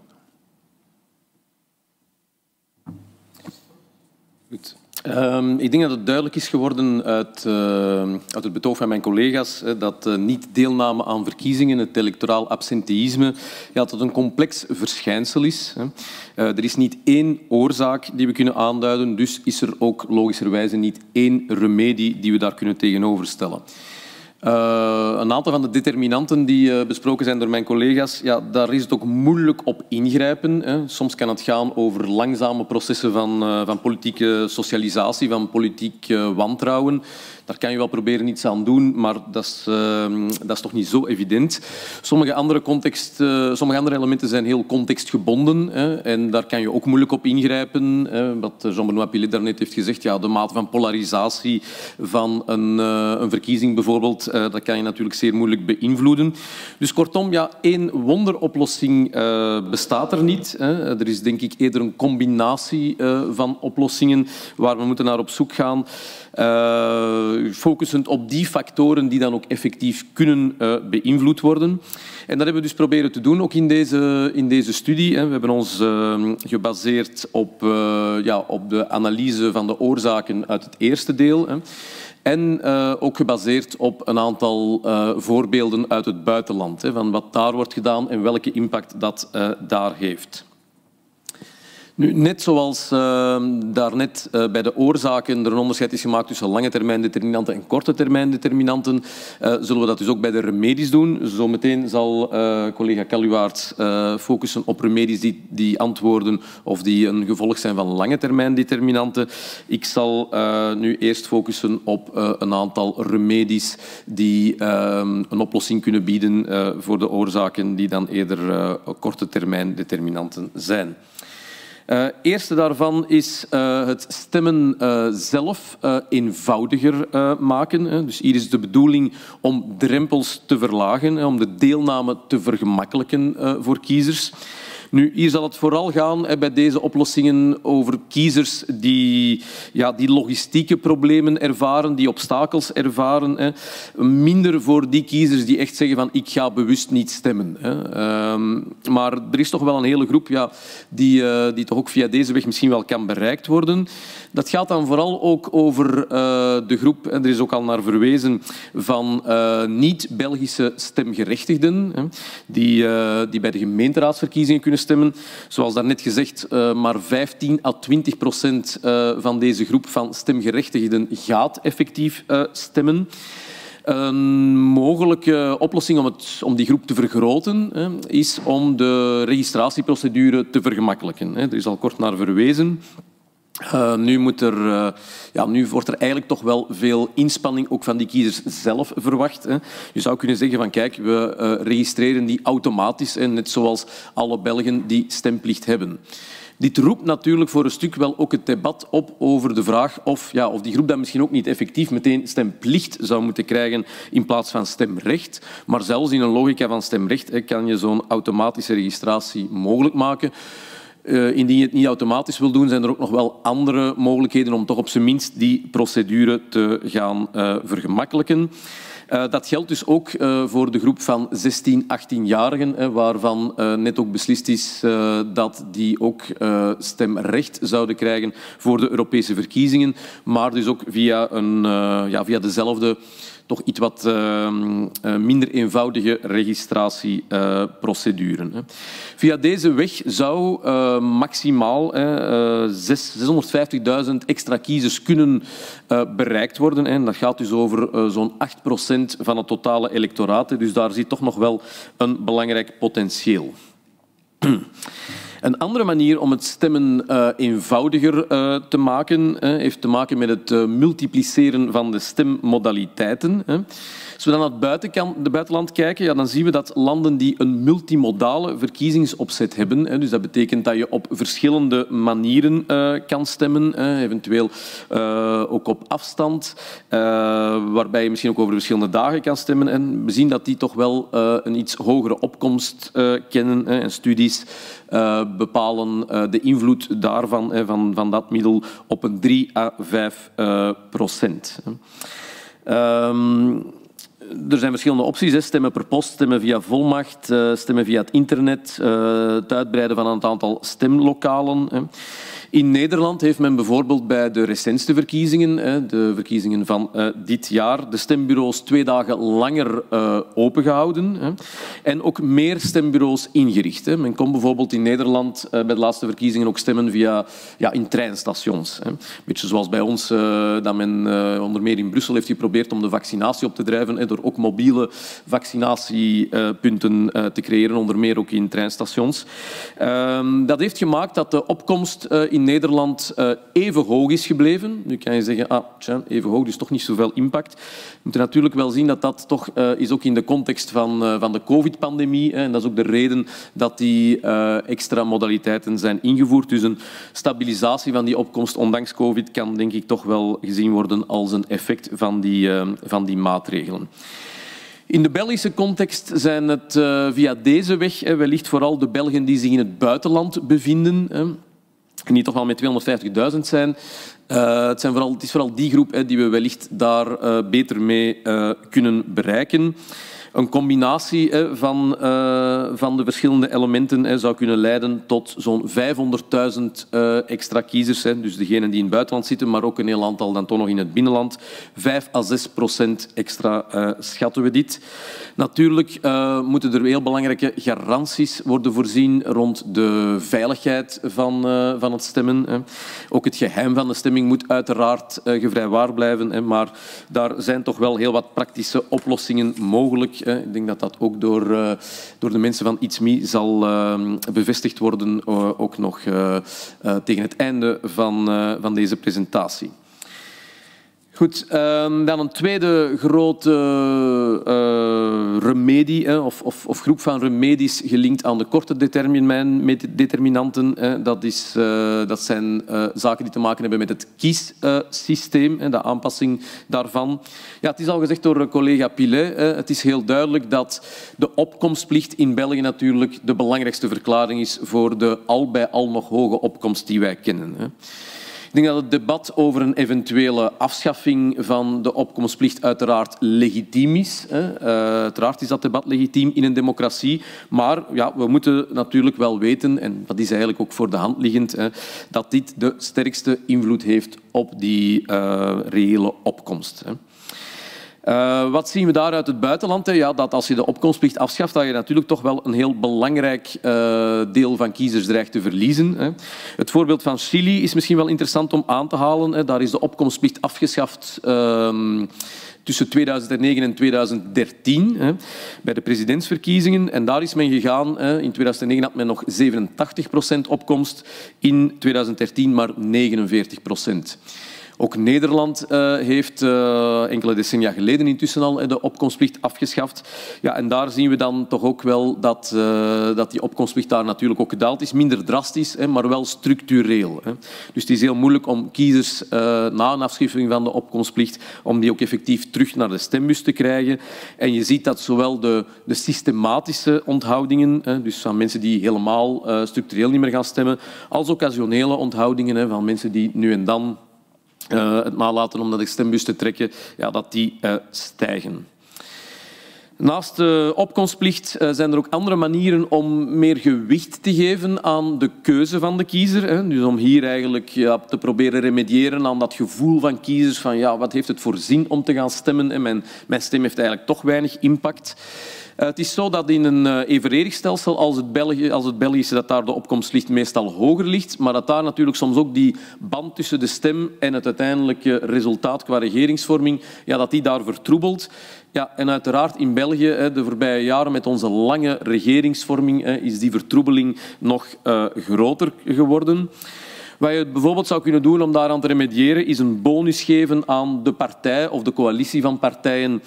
Goed. Ik denk dat het duidelijk is geworden uit het betoog van mijn collega's dat niet-deelname aan verkiezingen, het electoraal absenteïsme, dat het een complex verschijnsel is. Er is niet één oorzaak die we kunnen aanduiden, dus is er ook logischerwijze niet één remedie die we daar kunnen tegenoverstellen. Een aantal van de determinanten die besproken zijn door mijn collega's, daar is het ook moeilijk op ingrijpen. Soms kan het gaan over langzame processen van politieke socialisatie, van politiek wantrouwen. Daar kan je wel proberen iets aan doen, maar dat is toch niet zo evident. Sommige andere elementen zijn heel contextgebonden en daar kan je ook moeilijk op ingrijpen. Wat Jean-Benoît Pilet daarnet heeft gezegd, de mate van polarisatie van een verkiezing bijvoorbeeld, dat kan je natuurlijk zeer moeilijk beïnvloeden. Dus kortom, één wonderoplossing bestaat er niet. Er is denk ik eerder een combinatie van oplossingen waar we moeten naar op zoek gaan. Focusend op die factoren die dan ook effectief kunnen beïnvloed worden. En dat hebben we dus proberen te doen, ook in deze studie. We hebben ons gebaseerd op de analyse van de oorzaken uit het eerste deel. En ook gebaseerd op een aantal voorbeelden uit het buitenland. Van wat daar wordt gedaan en welke impact dat daar heeft. Nu, net zoals daarnet bij de oorzaken er een onderscheid is gemaakt tussen lange termijn determinanten en korte termijn determinanten, zullen we dat dus ook bij de remedies doen. Zometeen zal collega Galluart focussen op remedies die antwoorden of die een gevolg zijn van lange termijn determinanten. Ik zal nu eerst focussen op een aantal remedies die een oplossing kunnen bieden voor de oorzaken die dan eerder korte termijn determinanten zijn. Eerste daarvan is het stemmen zelf eenvoudiger maken. Dus hier is de bedoeling om drempels te verlagen, om de deelname te vergemakkelijken voor kiezers. Nu, hier zal het vooral gaan bij deze oplossingen over kiezers die logistieke problemen ervaren, die obstakels ervaren. Minder voor die kiezers die echt zeggen van ik ga bewust niet stemmen. Maar er is toch wel een hele groep die toch ook via deze weg misschien wel kan bereikt worden. Dat gaat dan vooral ook over de groep, en er is ook al naar verwezen, van niet-Belgische stemgerechtigden die bij de gemeenteraadsverkiezingen kunnen stemmen. Zoals daarnet gezegd, maar 15 à 20% van deze groep van stemgerechtigden gaat effectief stemmen. Een mogelijke oplossing om die groep te vergroten is om de registratieprocedure te vergemakkelijken. Er is al kort naar verwezen. Nu wordt er eigenlijk toch wel veel inspanning ook van die kiezers zelf verwacht. Hè. Je zou kunnen zeggen van kijk, we registreren die automatisch, net zoals alle Belgen die stemplicht hebben. Dit roept natuurlijk voor een stuk wel ook het debat op over de vraag of die groep dan misschien ook niet effectief meteen stemplicht zou moeten krijgen in plaats van stemrecht. Maar zelfs in een logica van stemrecht kan je zo'n automatische registratie mogelijk maken. Indien je het niet automatisch wil doen, zijn er ook nog wel andere mogelijkheden om toch op zijn minst die procedure te gaan vergemakkelijken. Dat geldt dus ook voor de groep van 16, 18-jarigen, waarvan net ook beslist is dat die ook stemrecht zouden krijgen voor de Europese verkiezingen, maar dus ook via dezelfde toch iets wat minder eenvoudige registratieprocedure. Via deze weg zou maximaal 650.000 extra kiezers kunnen bereikt worden. En dat gaat dus over zo'n 8% van het totale electoraat. Dus daar zit toch nog wel een belangrijk potentieel. Een andere manier om het stemmen eenvoudiger te maken heeft te maken met het multipliceren van de stemmodaliteiten. Als we dan naar het buitenland kijken, dan zien we dat landen die een multimodale verkiezingsopzet hebben, dus dat betekent dat je op verschillende manieren kan stemmen, eventueel ook op afstand, waarbij je misschien ook over verschillende dagen kan stemmen. En we zien dat die toch wel een iets hogere opkomst kennen. En studies bepalen de invloed daarvan, van dat middel, op een 3 à 5%. Er zijn verschillende opties. Stemmen per post, stemmen via volmacht, stemmen via het internet, het uitbreiden van het aantal stemlokalen. In Nederland heeft men bijvoorbeeld bij de recentste verkiezingen, de verkiezingen van dit jaar, de stembureaus 2 dagen langer opengehouden en ook meer stembureaus ingericht. Men kon bijvoorbeeld in Nederland bij de laatste verkiezingen ook stemmen via in treinstations. Een beetje zoals bij ons, dat men onder meer in Brussel heeft geprobeerd om de vaccinatie op te drijven door ook mobiele vaccinatiepunten te creëren, onder meer ook in treinstations. Dat heeft gemaakt dat de opkomst in Nederland even hoog is gebleven. Nu kan je zeggen, even hoog, dus toch niet zoveel impact. We moeten natuurlijk wel zien dat dat toch is ook in de context van de COVID-pandemie. En dat is ook de reden dat die extra modaliteiten zijn ingevoerd. Dus een stabilisatie van die opkomst ondanks COVID kan denk ik toch wel gezien worden als een effect van die maatregelen. In de Belgische context zijn het via deze weg wellicht vooral de Belgen die zich in het buitenland bevinden, en die toch wel met 250.000 zijn. Het is vooral die groep die we wellicht daar beter mee kunnen bereiken. Een combinatie van de verschillende elementen zou kunnen leiden tot zo'n 500.000 extra kiezers. Dus degenen die in het buitenland zitten, maar ook een heel aantal dan toch nog in het binnenland. 5 à 6% extra schatten we dit. Natuurlijk moeten er heel belangrijke garanties worden voorzien rond de veiligheid van het stemmen. Ook het geheim van de stemming moet uiteraard gevrijwaard blijven. Maar daar zijn toch wel heel wat praktische oplossingen mogelijk. Ik denk dat dat ook door de mensen van ItsMe zal bevestigd worden, ook nog tegen het einde van deze presentatie. Goed, dan een tweede grote remedie of groep van remedies gelinkt aan de korte determinanten. Dat zijn zaken die te maken hebben met het kiessysteem, de aanpassing daarvan. Ja, het is al gezegd door collega Pilet. Het is heel duidelijk dat de opkomstplicht in België natuurlijk de belangrijkste verklaring is voor de al bij al nog hoge opkomst die wij kennen. Ik denk dat het debat over een eventuele afschaffing van de opkomstplicht uiteraard legitiem is. Uiteraard is dat debat legitiem in een democratie. Maar we moeten natuurlijk wel weten, en dat is eigenlijk ook voor de hand liggend, dat dit de sterkste invloed heeft op die reële opkomst. Wat zien we daar uit het buitenland? Ja, dat als je de opkomstplicht afschaft, dat je natuurlijk toch wel een heel belangrijk deel van kiezers dreigt te verliezen. Het voorbeeld van Chili is misschien wel interessant om aan te halen. Daar is de opkomstplicht afgeschaft tussen 2009 en 2013 bij de presidentsverkiezingen. En daar is men gegaan. In 2009 had men nog 87% opkomst, in 2013 maar 49%. Ook Nederland heeft enkele decennia geleden intussen al de opkomstplicht afgeschaft. Ja, en daar zien we dan toch ook wel dat die opkomstplicht daar natuurlijk ook gedaald is. Minder drastisch, maar wel structureel. Dus het is heel moeilijk om kiezers na een afschaffing van de opkomstplicht, om die ook effectief terug naar de stembus te krijgen. En je ziet dat zowel de systematische onthoudingen, dus van mensen die helemaal structureel niet meer gaan stemmen, als occasionele onthoudingen van mensen die nu en dan het nalaten om naar de stembus te trekken, ja, dat die stijgen. Naast de opkomstplicht zijn er ook andere manieren om meer gewicht te geven aan de keuze van de kiezer. Dus om hier eigenlijk te proberen remediëren aan dat gevoel van kiezers van ja, wat heeft het voor zin om te gaan stemmen en mijn stem heeft eigenlijk toch weinig impact. Het is zo dat in een evenredig stelsel als het Belgische, dat daar de opkomstplicht meestal hoger ligt, maar dat daar natuurlijk soms ook die band tussen de stem en het uiteindelijke resultaat qua regeringsvorming, ja, dat die daar vertroebelt. Ja, en uiteraard in België, de voorbije jaren met onze lange regeringsvorming, is die vertroebeling nog groter geworden. Wat je bijvoorbeeld zou kunnen doen om daaraan te remediëren, is een bonus geven aan de partij of de coalitie van partijen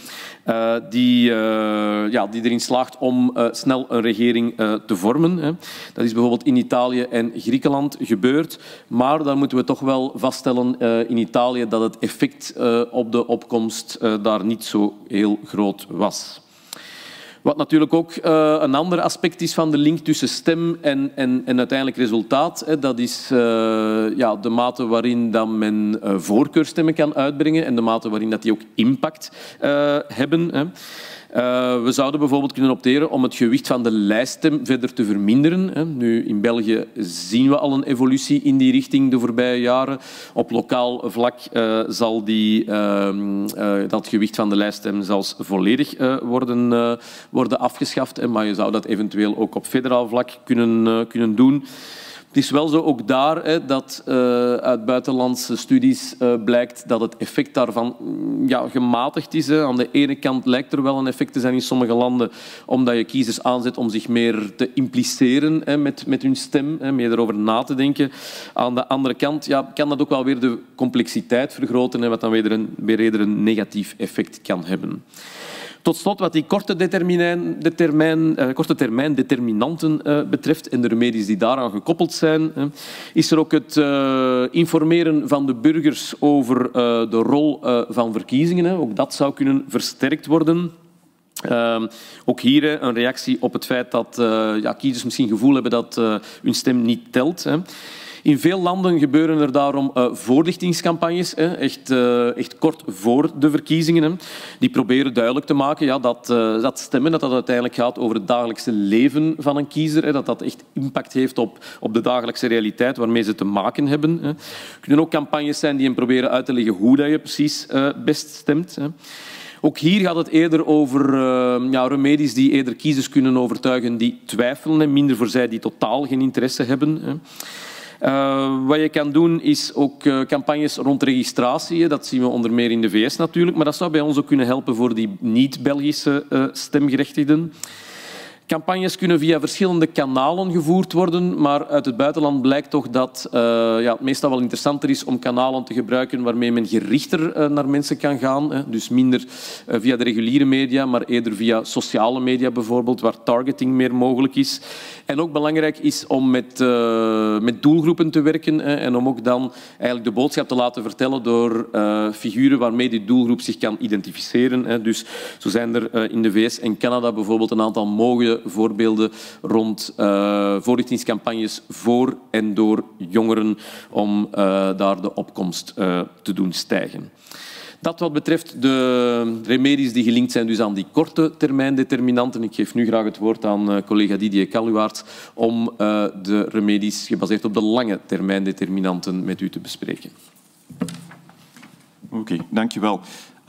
die erin slaagt om snel een regering te vormen. Dat is bijvoorbeeld in Italië en Griekenland gebeurd. Maar daar moeten we toch wel vaststellen in Italië dat het effect op de opkomst daar niet zo heel groot was. Wat natuurlijk ook een ander aspect is van de link tussen stem en uiteindelijk resultaat, dat is de mate waarin dat men voorkeurstemmen kan uitbrengen en de mate waarin dat die ook impact hebben. We zouden bijvoorbeeld kunnen opteren om het gewicht van de lijststem verder te verminderen. Nu, in België zien we al een evolutie in die richting de voorbije jaren. Op lokaal vlak zal dat gewicht van de lijststem zelfs volledig worden afgeschaft. Maar je zou dat eventueel ook op federaal vlak kunnen doen. Het is wel zo, ook daar, dat uit buitenlandse studies blijkt dat het effect daarvan gematigd is. Aan de ene kant lijkt er wel een effect te zijn in sommige landen, omdat je kiezers aanzet om zich meer te impliceren met hun stem, meer erover na te denken. Aan de andere kant kan dat ook wel weer de complexiteit vergroten, wat dan weer een negatief effect kan hebben. Tot slot, wat die korte termijn determinanten betreft en de remedies die daaraan gekoppeld zijn, is er ook het informeren van de burgers over de rol van verkiezingen. Ook dat zou kunnen versterkt worden. Ook hier een reactie op het feit dat kiezers misschien het gevoel hebben dat hun stem niet telt. In veel landen gebeuren er daarom voorlichtingscampagnes, echt kort voor de verkiezingen. Die proberen duidelijk te maken dat stemmen dat uiteindelijk gaat over het dagelijkse leven van een kiezer. Dat dat echt impact heeft op de dagelijkse realiteit waarmee ze te maken hebben. Er kunnen ook campagnes zijn die hen proberen uit te leggen hoe dat je precies best stemt. Ook hier gaat het eerder over remedies die eerder kiezers kunnen overtuigen die twijfelen en minder voor zij die totaal geen interesse hebben. Wat je kan doen is ook campagnes rond registratie. Dat zien we onder meer in de VS natuurlijk. Maar dat zou bij ons ook kunnen helpen voor die niet-Belgische stemgerechtigden. Campagnes kunnen via verschillende kanalen gevoerd worden, maar uit het buitenland blijkt toch dat het meestal wel interessanter is om kanalen te gebruiken waarmee men gerichter naar mensen kan gaan. Dus minder via de reguliere media, maar eerder via sociale media bijvoorbeeld, waar targeting meer mogelijk is. En ook belangrijk is om met doelgroepen te werken en om ook dan eigenlijk de boodschap te laten vertellen door figuren waarmee die doelgroep zich kan identificeren. Dus zo zijn er in de VS en Canada bijvoorbeeld een aantal mooie voorbeelden rond voorlichtingscampagnes voor en door jongeren om daar de opkomst te doen stijgen. Dat wat betreft de remedies die gelinkt zijn dus aan die korte termijn determinanten. Ik geef nu graag het woord aan collega Didier Caluwaerts om de remedies gebaseerd op de lange termijn determinanten met u te bespreken. Oké, dank je wel.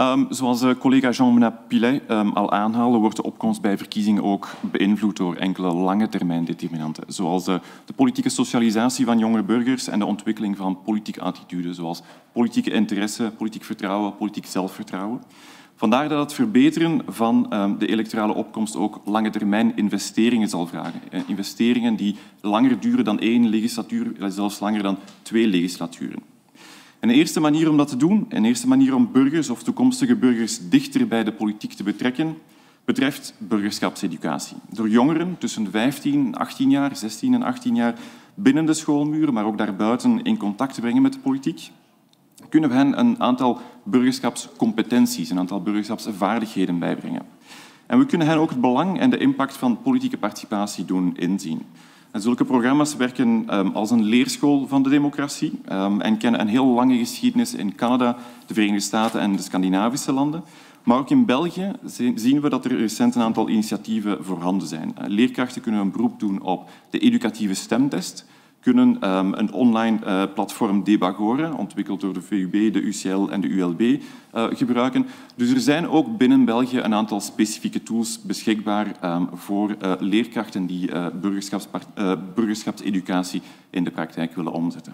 Zoals collega Jean-Benoît Pilet al aanhaalde, wordt de opkomst bij verkiezingen ook beïnvloed door enkele lange termijn determinanten, zoals de politieke socialisatie van jonge burgers en de ontwikkeling van politieke attitudes, zoals politieke interesse, politiek vertrouwen, politiek zelfvertrouwen. Vandaar dat het verbeteren van de electorale opkomst ook lange termijn investeringen zal vragen. Investeringen die langer duren dan 1 legislatuur, zelfs langer dan 2 legislaturen. En de eerste manier om dat te doen, en de eerste manier om burgers of toekomstige burgers dichter bij de politiek te betrekken, betreft burgerschapseducatie. Door jongeren tussen 15 en 18 jaar, 16 en 18 jaar binnen de schoolmuren, maar ook daarbuiten in contact te brengen met de politiek, kunnen we hen een aantal burgerschapscompetenties, een aantal burgerschapsvaardigheden bijbrengen. En we kunnen hen ook het belang en de impact van politieke participatie doen inzien. En zulke programma's werken als een leerschool van de democratie en kennen een heel lange geschiedenis in Canada, de Verenigde Staten en de Scandinavische landen. Maar ook in België zien we dat er recent een aantal initiatieven voorhanden zijn. Leerkrachten kunnen een beroep doen op de educatieve stemtest, kunnen een online platform Debagora, ontwikkeld door de VUB, de UCL en de ULB, gebruiken. Dus er zijn ook binnen België een aantal specifieke tools beschikbaar voor leerkrachten die burgerschapseducatie in de praktijk willen omzetten.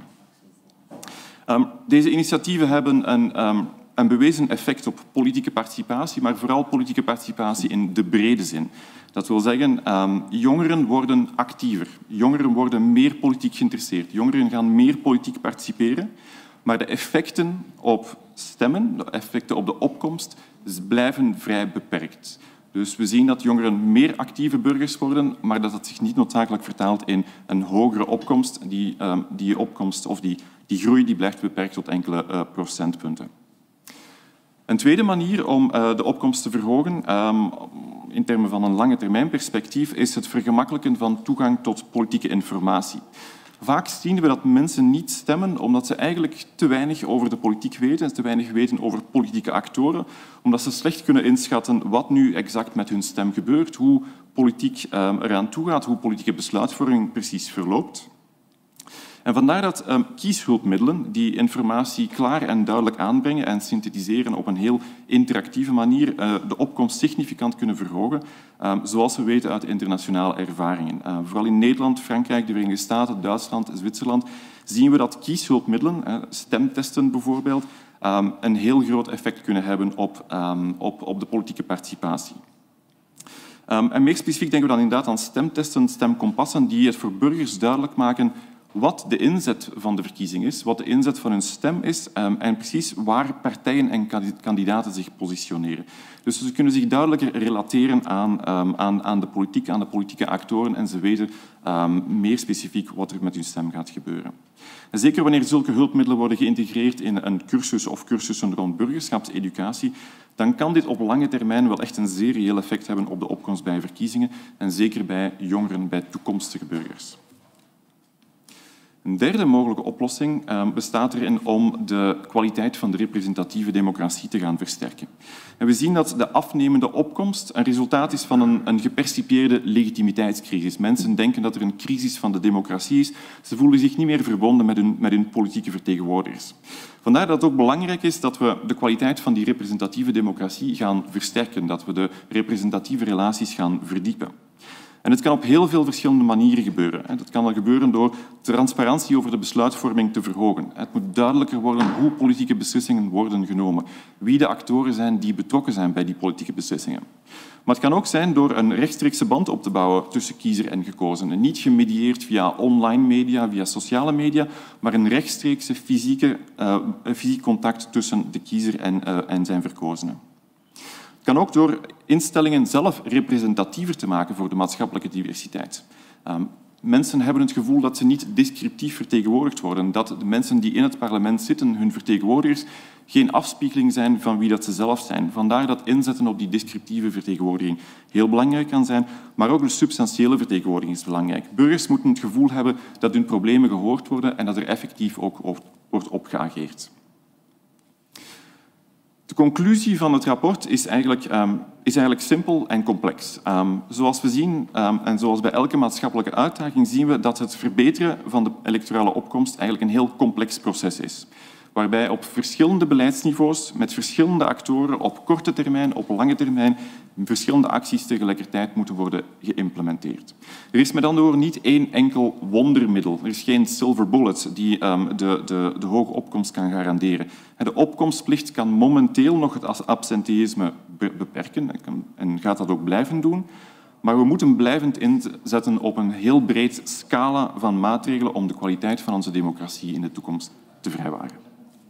Deze initiatieven hebben een bewezen effect op politieke participatie, maar vooral politieke participatie in de brede zin. Dat wil zeggen, jongeren worden actiever, jongeren worden meer politiek geïnteresseerd, jongeren gaan meer politiek participeren, maar de effecten op stemmen, de effecten op de opkomst, blijven vrij beperkt. Dus we zien dat jongeren meer actieve burgers worden, maar dat het zich niet noodzakelijk vertaalt in een hogere opkomst. Die opkomst of die groei die blijft beperkt tot enkele procentpunten. Een tweede manier om de opkomst te verhogen, in termen van een lange termijn perspectief, is het vergemakkelijken van toegang tot politieke informatie. Vaak zien we dat mensen niet stemmen omdat ze eigenlijk te weinig over de politiek weten, te weinig weten over politieke actoren, omdat ze slecht kunnen inschatten wat nu exact met hun stem gebeurt, hoe politiek eraan toe gaat, hoe politieke besluitvorming precies verloopt. En vandaar dat kieshulpmiddelen die informatie klaar en duidelijk aanbrengen en synthetiseren op een heel interactieve manier de opkomst significant kunnen verhogen, zoals we weten uit internationale ervaringen. Vooral in Nederland, Frankrijk, de Verenigde Staten, Duitsland, Zwitserland zien we dat kieshulpmiddelen, stemtesten bijvoorbeeld, een heel groot effect kunnen hebben op de politieke participatie. En meer specifiek denken we dan inderdaad aan stemtesten, stemkompassen, die het voor burgers duidelijk maken wat de inzet van de verkiezing is, wat de inzet van hun stem is en precies waar partijen en kandidaten zich positioneren. Dus ze kunnen zich duidelijker relateren aan de politiek, aan de politieke actoren en ze weten meer specifiek wat er met hun stem gaat gebeuren. En zeker wanneer zulke hulpmiddelen worden geïntegreerd in een cursus of cursussen rond burgerschapseducatie, dan kan dit op lange termijn wel echt een zeer reëel effect hebben op de opkomst bij verkiezingen en zeker bij jongeren, bij toekomstige burgers. Een derde mogelijke oplossing bestaat erin om de kwaliteit van de representatieve democratie te gaan versterken. En we zien dat de afnemende opkomst een resultaat is van een gepercipieerde legitimiteitscrisis. Mensen denken dat er een crisis van de democratie is. Ze voelen zich niet meer verbonden met hun politieke vertegenwoordigers. Vandaar dat het ook belangrijk is dat we de kwaliteit van die representatieve democratie gaan versterken, dat we de representatieve relaties gaan verdiepen. En het kan op heel veel verschillende manieren gebeuren. Dat kan al gebeuren door transparantie over de besluitvorming te verhogen. Het moet duidelijker worden hoe politieke beslissingen worden genomen. Wie de actoren zijn die betrokken zijn bij die politieke beslissingen. Maar het kan ook zijn door een rechtstreekse band op te bouwen tussen kiezer en gekozene. Niet gemedieerd via online media, via sociale media, maar een rechtstreekse fysiek contact tussen de kiezer en zijn verkozenen. Het kan ook door instellingen zelf representatiever te maken voor de maatschappelijke diversiteit. Mensen hebben het gevoel dat ze niet descriptief vertegenwoordigd worden, dat de mensen die in het parlement zitten, hun vertegenwoordigers, geen afspiegeling zijn van wie dat ze zelf zijn. Vandaar dat inzetten op die descriptieve vertegenwoordiging heel belangrijk kan zijn, maar ook de substantiële vertegenwoordiging is belangrijk. Burgers moeten het gevoel hebben dat hun problemen gehoord worden en dat er effectief ook wordt op geageerd. De conclusie van het rapport is eigenlijk simpel en complex. Zoals we zien, en zoals bij elke maatschappelijke uitdaging, zien we dat het verbeteren van de electorale opkomst eigenlijk een heel complex proces is. waarbij op verschillende beleidsniveaus, met verschillende actoren, op korte termijn, op lange termijn, verschillende acties tegelijkertijd moeten worden geïmplementeerd. Er is met andere woorden niet één enkel wondermiddel. Er is geen silver bullet die de hoge opkomst kan garanderen. De opkomstplicht kan momenteel nog het absenteïsme beperken en gaat dat ook blijven doen. Maar we moeten blijvend inzetten op een heel breed scala van maatregelen om de kwaliteit van onze democratie in de toekomst te vrijwaren.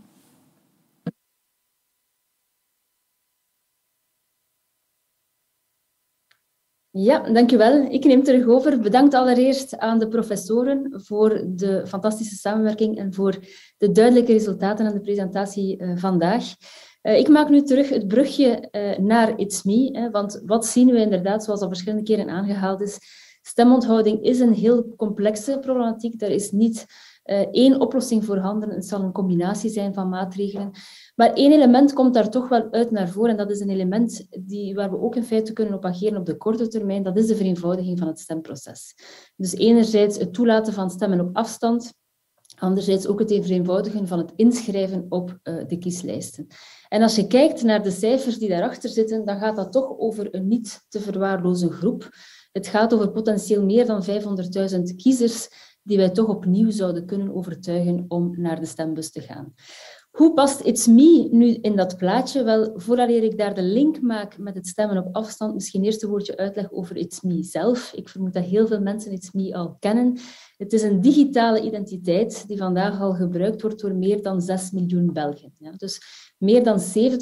Ja, dank u wel. Ik neem terug over. Bedankt allereerst aan de professoren voor de fantastische samenwerking en voor de duidelijke resultaten aan de presentatie vandaag. Ik maak nu terug het brugje naar It's Me, want wat zien we inderdaad, zoals al verschillende keren aangehaald is, stemonthouding is een heel complexe problematiek. Daar is niet één oplossing voorhanden. Het zal een combinatie zijn van maatregelen. Maar één element komt daar toch wel uit naar voren en dat is een element waar we ook in feite kunnen op ageren op de korte termijn. Dat is de vereenvoudiging van het stemproces. Dus enerzijds het toelaten van stemmen op afstand, anderzijds ook het vereenvoudigen van het inschrijven op de kieslijsten. En als je kijkt naar de cijfers die daarachter zitten, dan gaat dat toch over een niet te verwaarlozen groep. Het gaat over potentieel meer dan 500.000 kiezers die wij toch opnieuw zouden kunnen overtuigen om naar de stembus te gaan. Hoe past It's Me nu in dat plaatje? Wel, vooraleer ik daar de link maak met het stemmen op afstand, misschien eerst een woordje uitleg over It's Me zelf. Ik vermoed dat heel veel mensen It's Me al kennen. Het is een digitale identiteit die vandaag al gebruikt wordt door meer dan 6 miljoen Belgen. Ja, dus meer dan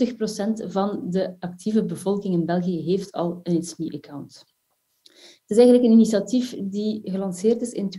70% van de actieve bevolking in België heeft al een It's Me-account. Het is eigenlijk een initiatief die gelanceerd is in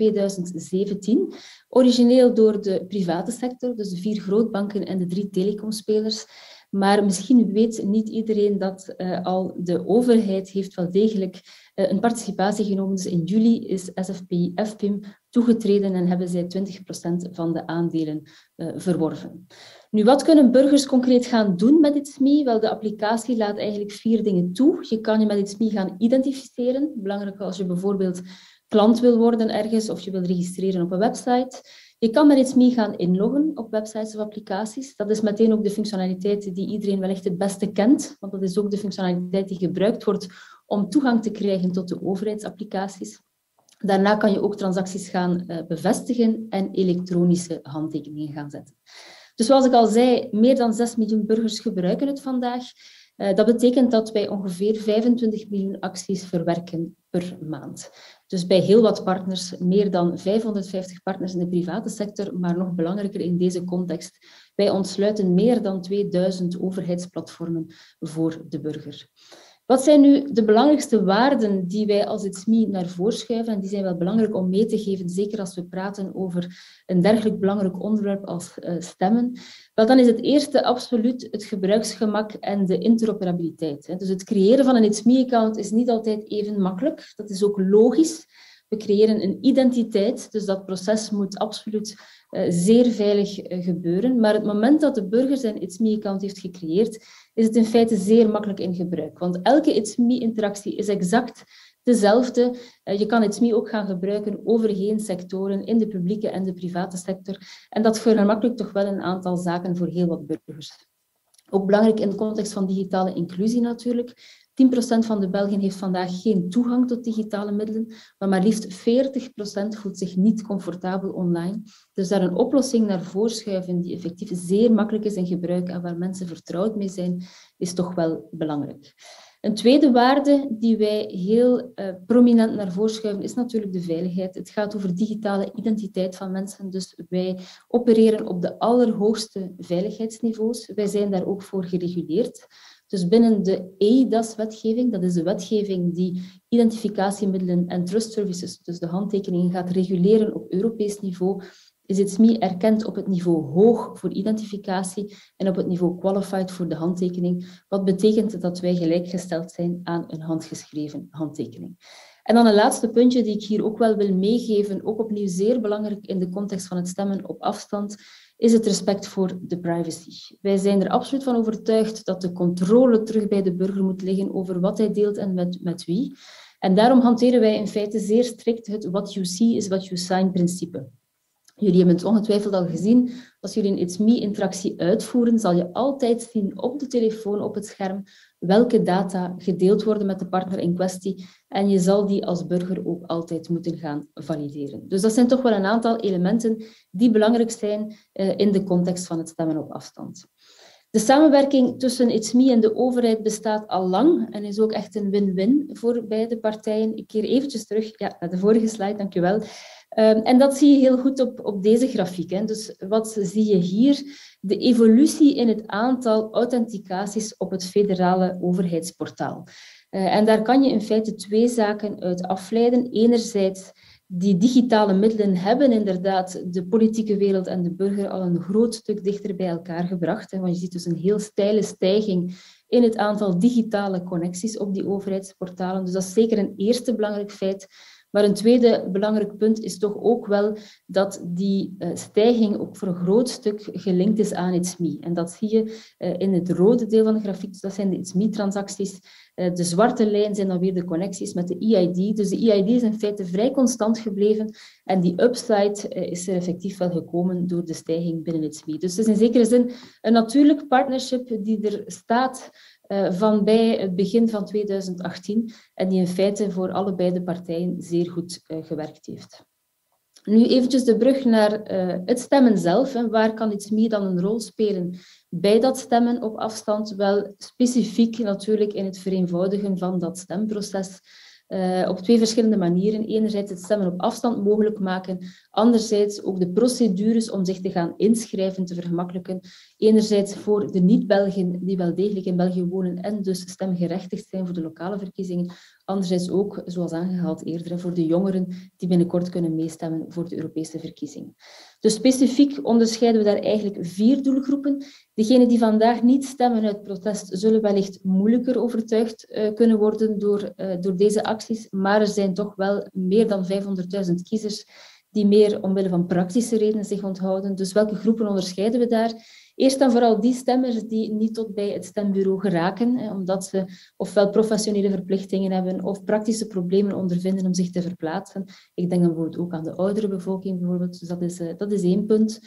2017, origineel door de private sector, dus de 4 grootbanken en de 3 telecomspelers. Maar misschien weet niet iedereen dat al de overheid heeft wel degelijk een participatie genomen. Dus in juli is SFPI-FPIM toegetreden en hebben zij 20% van de aandelen verworven. Nu, wat kunnen burgers concreet gaan doen met It's Me? Wel, de applicatie laat eigenlijk 4 dingen toe. Je kan je met It's Me gaan identificeren. Belangrijk als je bijvoorbeeld klant wil worden ergens of je wil registreren op een website. Je kan met It's Me gaan inloggen op websites of applicaties. Dat is meteen ook de functionaliteit die iedereen wellicht het beste kent, want dat is ook de functionaliteit die gebruikt wordt om toegang te krijgen tot de overheidsapplicaties. Daarna kan je ook transacties gaan bevestigen en elektronische handtekeningen gaan zetten. Dus zoals ik al zei, meer dan 6 miljoen burgers gebruiken het vandaag. Dat betekent dat wij ongeveer 25 miljoen acties verwerken per maand. Dus bij heel wat partners, meer dan 550 partners in de private sector, maar nog belangrijker in deze context, wij ontsluiten meer dan 2000 overheidsplatformen voor de burger. Wat zijn nu de belangrijkste waarden die wij als It's Me naar voren schuiven? En die zijn wel belangrijk om mee te geven, zeker als we praten over een dergelijk belangrijk onderwerp als stemmen. Wel, dan is het eerste absoluut het gebruiksgemak en de interoperabiliteit. Dus het creëren van een It's Me-account is niet altijd even makkelijk. Dat is ook logisch. We creëren een identiteit, dus dat proces moet absoluut zeer veilig gebeuren. Maar het moment dat de burger zijn It's Me-account heeft gecreëerd, is het in feite zeer makkelijk in gebruik. Want elke It's Me-interactie is exact dezelfde. Je kan It's Me ook gaan gebruiken over geen sectoren, in de publieke en de private sector. En dat vergemakkelijkt toch wel een aantal zaken voor heel wat burgers. Ook belangrijk in de context van digitale inclusie natuurlijk. 10% van de Belgen heeft vandaag geen toegang tot digitale middelen, maar liefst 40% voelt zich niet comfortabel online. Dus daar een oplossing naar voren schuiven die effectief zeer makkelijk is in gebruik en waar mensen vertrouwd mee zijn, is toch wel belangrijk. Een tweede waarde die wij heel prominent naar voren schuiven is natuurlijk de veiligheid. Het gaat over digitale identiteit van mensen, dus wij opereren op de allerhoogste veiligheidsniveaus. Wij zijn daar ook voor gereguleerd. Dus binnen de eIDAS-wetgeving, dat is de wetgeving die identificatiemiddelen en trust services, dus de handtekeningen, gaat reguleren op Europees niveau, is It's Me erkend op het niveau hoog voor identificatie en op het niveau qualified voor de handtekening. Wat betekent dat wij gelijkgesteld zijn aan een handgeschreven handtekening. En dan een laatste puntje die ik hier ook wel wil meegeven, ook opnieuw zeer belangrijk in de context van het stemmen op afstand, is het respect voor de privacy. Wij zijn er absoluut van overtuigd dat de controle terug bij de burger moet liggen over wat hij deelt en met wie. En daarom hanteren wij in feite zeer strikt het what you see is what you sign principe. Jullie hebben het ongetwijfeld al gezien. Als jullie een It's Me-interactie uitvoeren, zal je altijd zien op de telefoon, op het scherm, welke data gedeeld worden met de partner in kwestie. En je zal die als burger ook altijd moeten gaan valideren. Dus dat zijn toch wel een aantal elementen die belangrijk zijn in de context van het stemmen op afstand. De samenwerking tussen It's Me en de overheid bestaat al lang en is ook echt een win-win voor beide partijen. Ik keer eventjes terug naar de vorige slide, dank u wel. En dat zie je heel goed op deze grafiek. Hè. Dus wat zie je hier? De evolutie in het aantal authenticaties op het federale overheidsportaal. En daar kan je in feite twee zaken uit afleiden. Enerzijds, die digitale middelen hebben inderdaad de politieke wereld en de burger al een groot stuk dichter bij elkaar gebracht. Hè. Want je ziet dus een heel steile stijging in het aantal digitale connecties op die overheidsportalen. Dus dat is zeker een eerste belangrijk feit. Maar een tweede belangrijk punt is toch ook wel dat die stijging ook voor een groot stuk gelinkt is aan It's Me. En dat zie je in het rode deel van de grafiek. Dus dat zijn de It's Me-transacties. De zwarte lijn zijn dan weer de connecties met de EID. Dus de EID is in feite vrij constant gebleven. En die upside is er effectief wel gekomen door de stijging binnen It's Me. Dus het is in zekere zin een natuurlijk partnership die er staat van bij het begin van 2018 en die in feite voor allebei de partijen zeer goed gewerkt heeft. Nu eventjes de brug naar het stemmen zelf. Hè. Waar kan It's Me dan een rol spelen bij dat stemmen op afstand? Wel specifiek natuurlijk in het vereenvoudigen van dat stemproces. Op twee verschillende manieren. Enerzijds het stemmen op afstand mogelijk maken. Anderzijds ook de procedures om zich te gaan inschrijven te vergemakkelijken. Enerzijds voor de niet-Belgen die wel degelijk in België wonen en dus stemgerechtigd zijn voor de lokale verkiezingen. Anderzijds ook, zoals aangehaald eerder, voor de jongeren die binnenkort kunnen meestemmen voor de Europese verkiezingen. Dus specifiek onderscheiden we daar eigenlijk 4 doelgroepen. Degenen die vandaag niet stemmen uit protest zullen wellicht moeilijker overtuigd kunnen worden door deze acties, maar er zijn toch wel meer dan 500.000 kiezers die meer omwille van praktische redenen zich onthouden. Dus welke groepen onderscheiden we daar? Eerst en vooral die stemmers die niet tot bij het stembureau geraken, omdat ze ofwel professionele verplichtingen hebben of praktische problemen ondervinden om zich te verplaatsen. Ik denk dan bijvoorbeeld ook aan de oudere bevolking, bijvoorbeeld. Dus dat is 1 punt.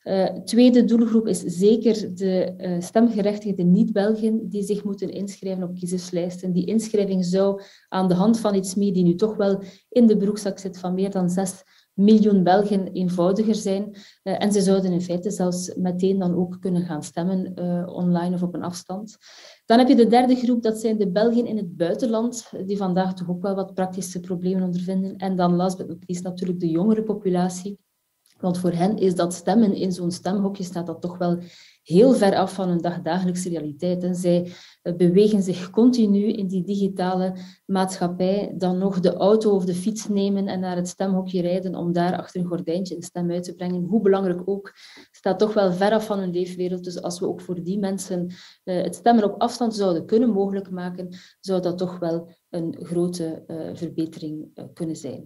Tweede doelgroep is zeker de stemgerechtigde niet-Belgen die zich moeten inschrijven op kiezerslijsten. Die inschrijving zou aan de hand van It's Me, die nu toch wel in de broekzak zit van meer dan 6 miljoen Belgen, eenvoudiger zijn. En ze zouden in feite zelfs meteen dan ook kunnen gaan stemmen, online of op een afstand. Dan heb je de derde groep, dat zijn de Belgen in het buitenland, die vandaag toch ook wel wat praktische problemen ondervinden. En dan last but not least natuurlijk de jongere populatie. Want voor hen is dat stemmen in zo'n stemhokje staat dat toch wel heel ver af van hun dagdagelijkse realiteit. En zij bewegen zich continu in die digitale maatschappij, dan nog de auto of de fiets nemen en naar het stemhokje rijden om daar achter een gordijntje een stem uit te brengen. Hoe belangrijk ook, staat toch wel ver af van hun leefwereld. Dus als we ook voor die mensen het stemmen op afstand zouden kunnen mogelijk maken, zou dat toch wel een grote verbetering kunnen zijn.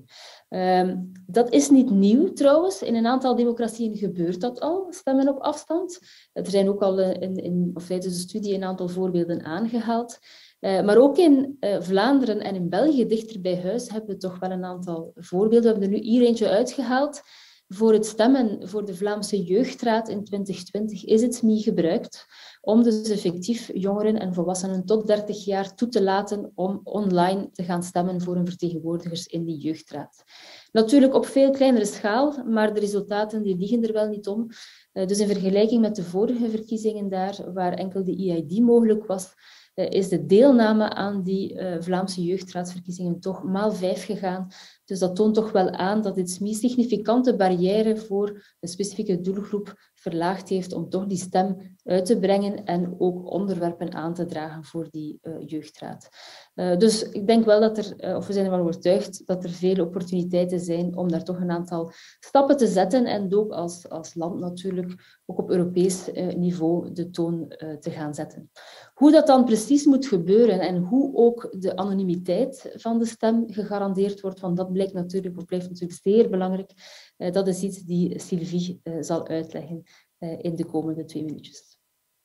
Dat is niet nieuw trouwens. In een aantal democratieën gebeurt dat al, stemmen op afstand. Er zijn ook al tijdens de studie een aantal voorbeelden aangehaald. Maar ook in Vlaanderen en in België, dichter bij huis, hebben we toch wel een aantal voorbeelden. We hebben er nu hier eentje uitgehaald. Voor het stemmen voor de Vlaamse Jeugdraad in 2020 is It's Me gebruikt om dus effectief jongeren en volwassenen tot 30 jaar toe te laten om online te gaan stemmen voor hun vertegenwoordigers in die jeugdraad. Natuurlijk op veel kleinere schaal, maar de resultaten die liegen er wel niet om. Dus in vergelijking met de vorige verkiezingen daar, waar enkel de EID mogelijk was, is de deelname aan die Vlaamse jeugdraadsverkiezingen toch maal 5 gegaan. Dus dat toont toch wel aan dat It's Me significante barrière voor een specifieke doelgroep verlaagd heeft om toch die stem uit te brengen en ook onderwerpen aan te dragen voor die jeugdraad. Dus ik denk wel dat we zijn ervan overtuigd dat er veel opportuniteiten zijn om daar toch een aantal stappen te zetten en ook als land natuurlijk ook op Europees niveau de toon te gaan zetten. Hoe dat dan precies moet gebeuren en hoe ook de anonimiteit van de stem gegarandeerd wordt, want dat blijft natuurlijk zeer belangrijk. Dat is iets die Sylvie zal uitleggen in de komende 2 minuutjes.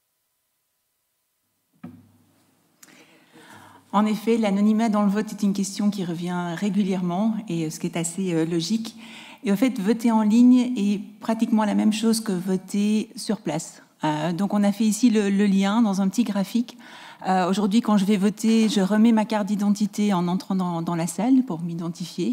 En effet, l'anonymat dans le vote est une question qui revient régulièrement et ce qui est assez logique. Et au fait, voter en ligne est pratiquement la même chose que voter sur place. Donc on a fait ici le lien dans un petit graphique. Aujourd'hui, quand je vais voter, je remets ma carte d'identité en entrant dans la salle pour m'identifier.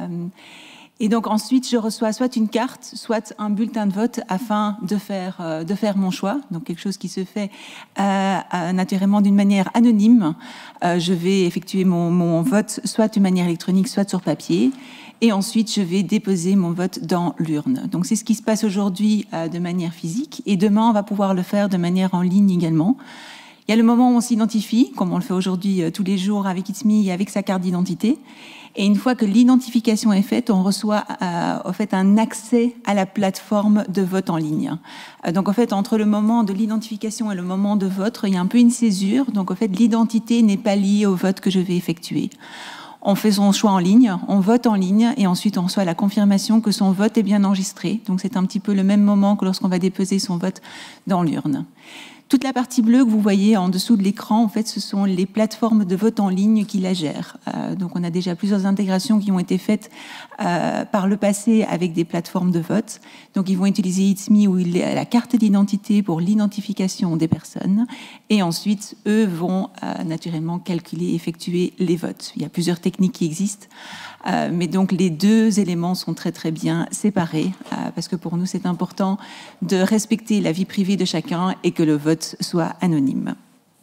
Et donc ensuite, je reçois soit une carte, soit un bulletin de vote afin de faire mon choix. Donc quelque chose qui se fait naturellement d'une manière anonyme. Je vais effectuer mon vote soit de manière électronique, soit sur papier. Et ensuite, je vais déposer mon vote dans l'urne. Donc c'est ce qui se passe aujourd'hui de manière physique. Et demain, on va pouvoir le faire de manière en ligne également. Il y a le moment où on s'identifie, comme on le fait aujourd'hui tous les jours avec It's Me et avec sa carte d'identité. Et une fois que l'identification est faite, on reçoit en fait un accès à la plateforme de vote en ligne. Donc en fait, entre le moment de l'identification et le moment de vote, il y a un peu une césure. Donc en fait, l'identité n'est pas liée au vote que je vais effectuer. On fait son choix en ligne, on vote en ligne et ensuite on reçoit la confirmation que son vote est bien enregistré. Donc c'est un petit peu le même moment que lorsqu'on va déposer son vote dans l'urne. Toute la partie bleue que vous voyez en dessous de l'écran, en fait, ce sont les plateformes de vote en ligne qui la gèrent. Donc, on a déjà plusieurs intégrations qui ont été faites par le passé avec des plateformes de vote. Donc, ils vont utiliser It's Me ou la carte d'identité pour l'identification des personnes. Et ensuite, eux vont naturellement calculer, effectuer les votes. Il y a plusieurs techniques qui existent. Mais donc les deux éléments sont très très bien séparés parce que pour nous c'est important de respecter la vie privée de chacun et que le vote soit anonyme.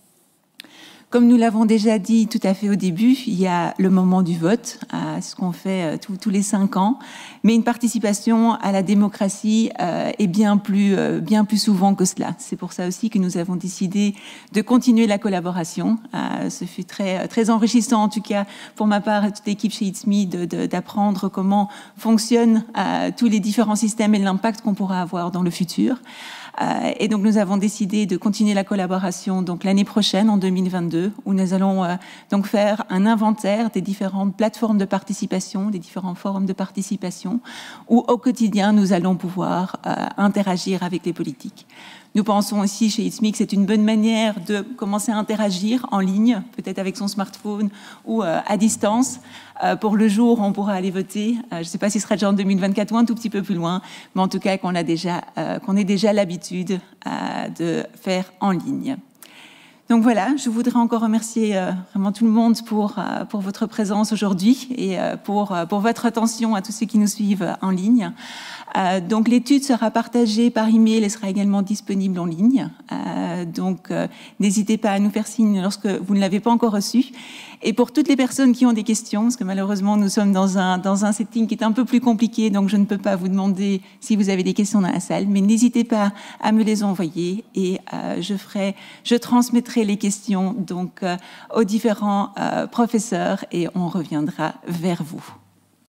Comme nous l'avons déjà dit tout à fait au début, il y a le moment du vote, ce qu'on fait tous les 5 ans, mais une participation à la démocratie est bien plus souvent que cela. C'est pour ça aussi que nous avons décidé de continuer la collaboration. Ce fut très, très enrichissant, en tout cas pour ma part et toute l'équipe chez It's Me, d'apprendre comment fonctionnent tous les différents systèmes et l'impact qu'on pourra avoir dans le futur. Et donc nous avons décidé de continuer la collaboration donc l'année prochaine en 2022 où nous allons donc faire un inventaire des différentes plateformes de participation, des différentes forums de participation où au quotidien nous allons pouvoir interagir avec les politiques. Nous pensons aussi chez It's Me que c'est une bonne manière de commencer à interagir en ligne, peut-être avec son smartphone ou à distance. Pour le jour où on pourra aller voter, je ne sais pas si ce sera déjà en 2024 ou un tout petit peu plus loin, mais en tout cas qu'on ait déjà l'habitude de faire en ligne. Donc voilà, je voudrais encore remercier vraiment tout le monde pour votre présence aujourd'hui et pour votre attention à tous ceux qui nous suivent en ligne. Donc l'étude sera partagée par email et sera également disponible en ligne. Donc n'hésitez pas à nous faire signe lorsque vous ne l'avez pas encore reçue. Et pour toutes les personnes qui ont des questions, parce que malheureusement nous sommes dans un setting qui est un peu plus compliqué, donc je ne peux pas vous demander si vous avez des questions dans la salle, mais n'hésitez pas à me les envoyer et je transmettrai les questions donc aux différents professeurs et on reviendra vers vous.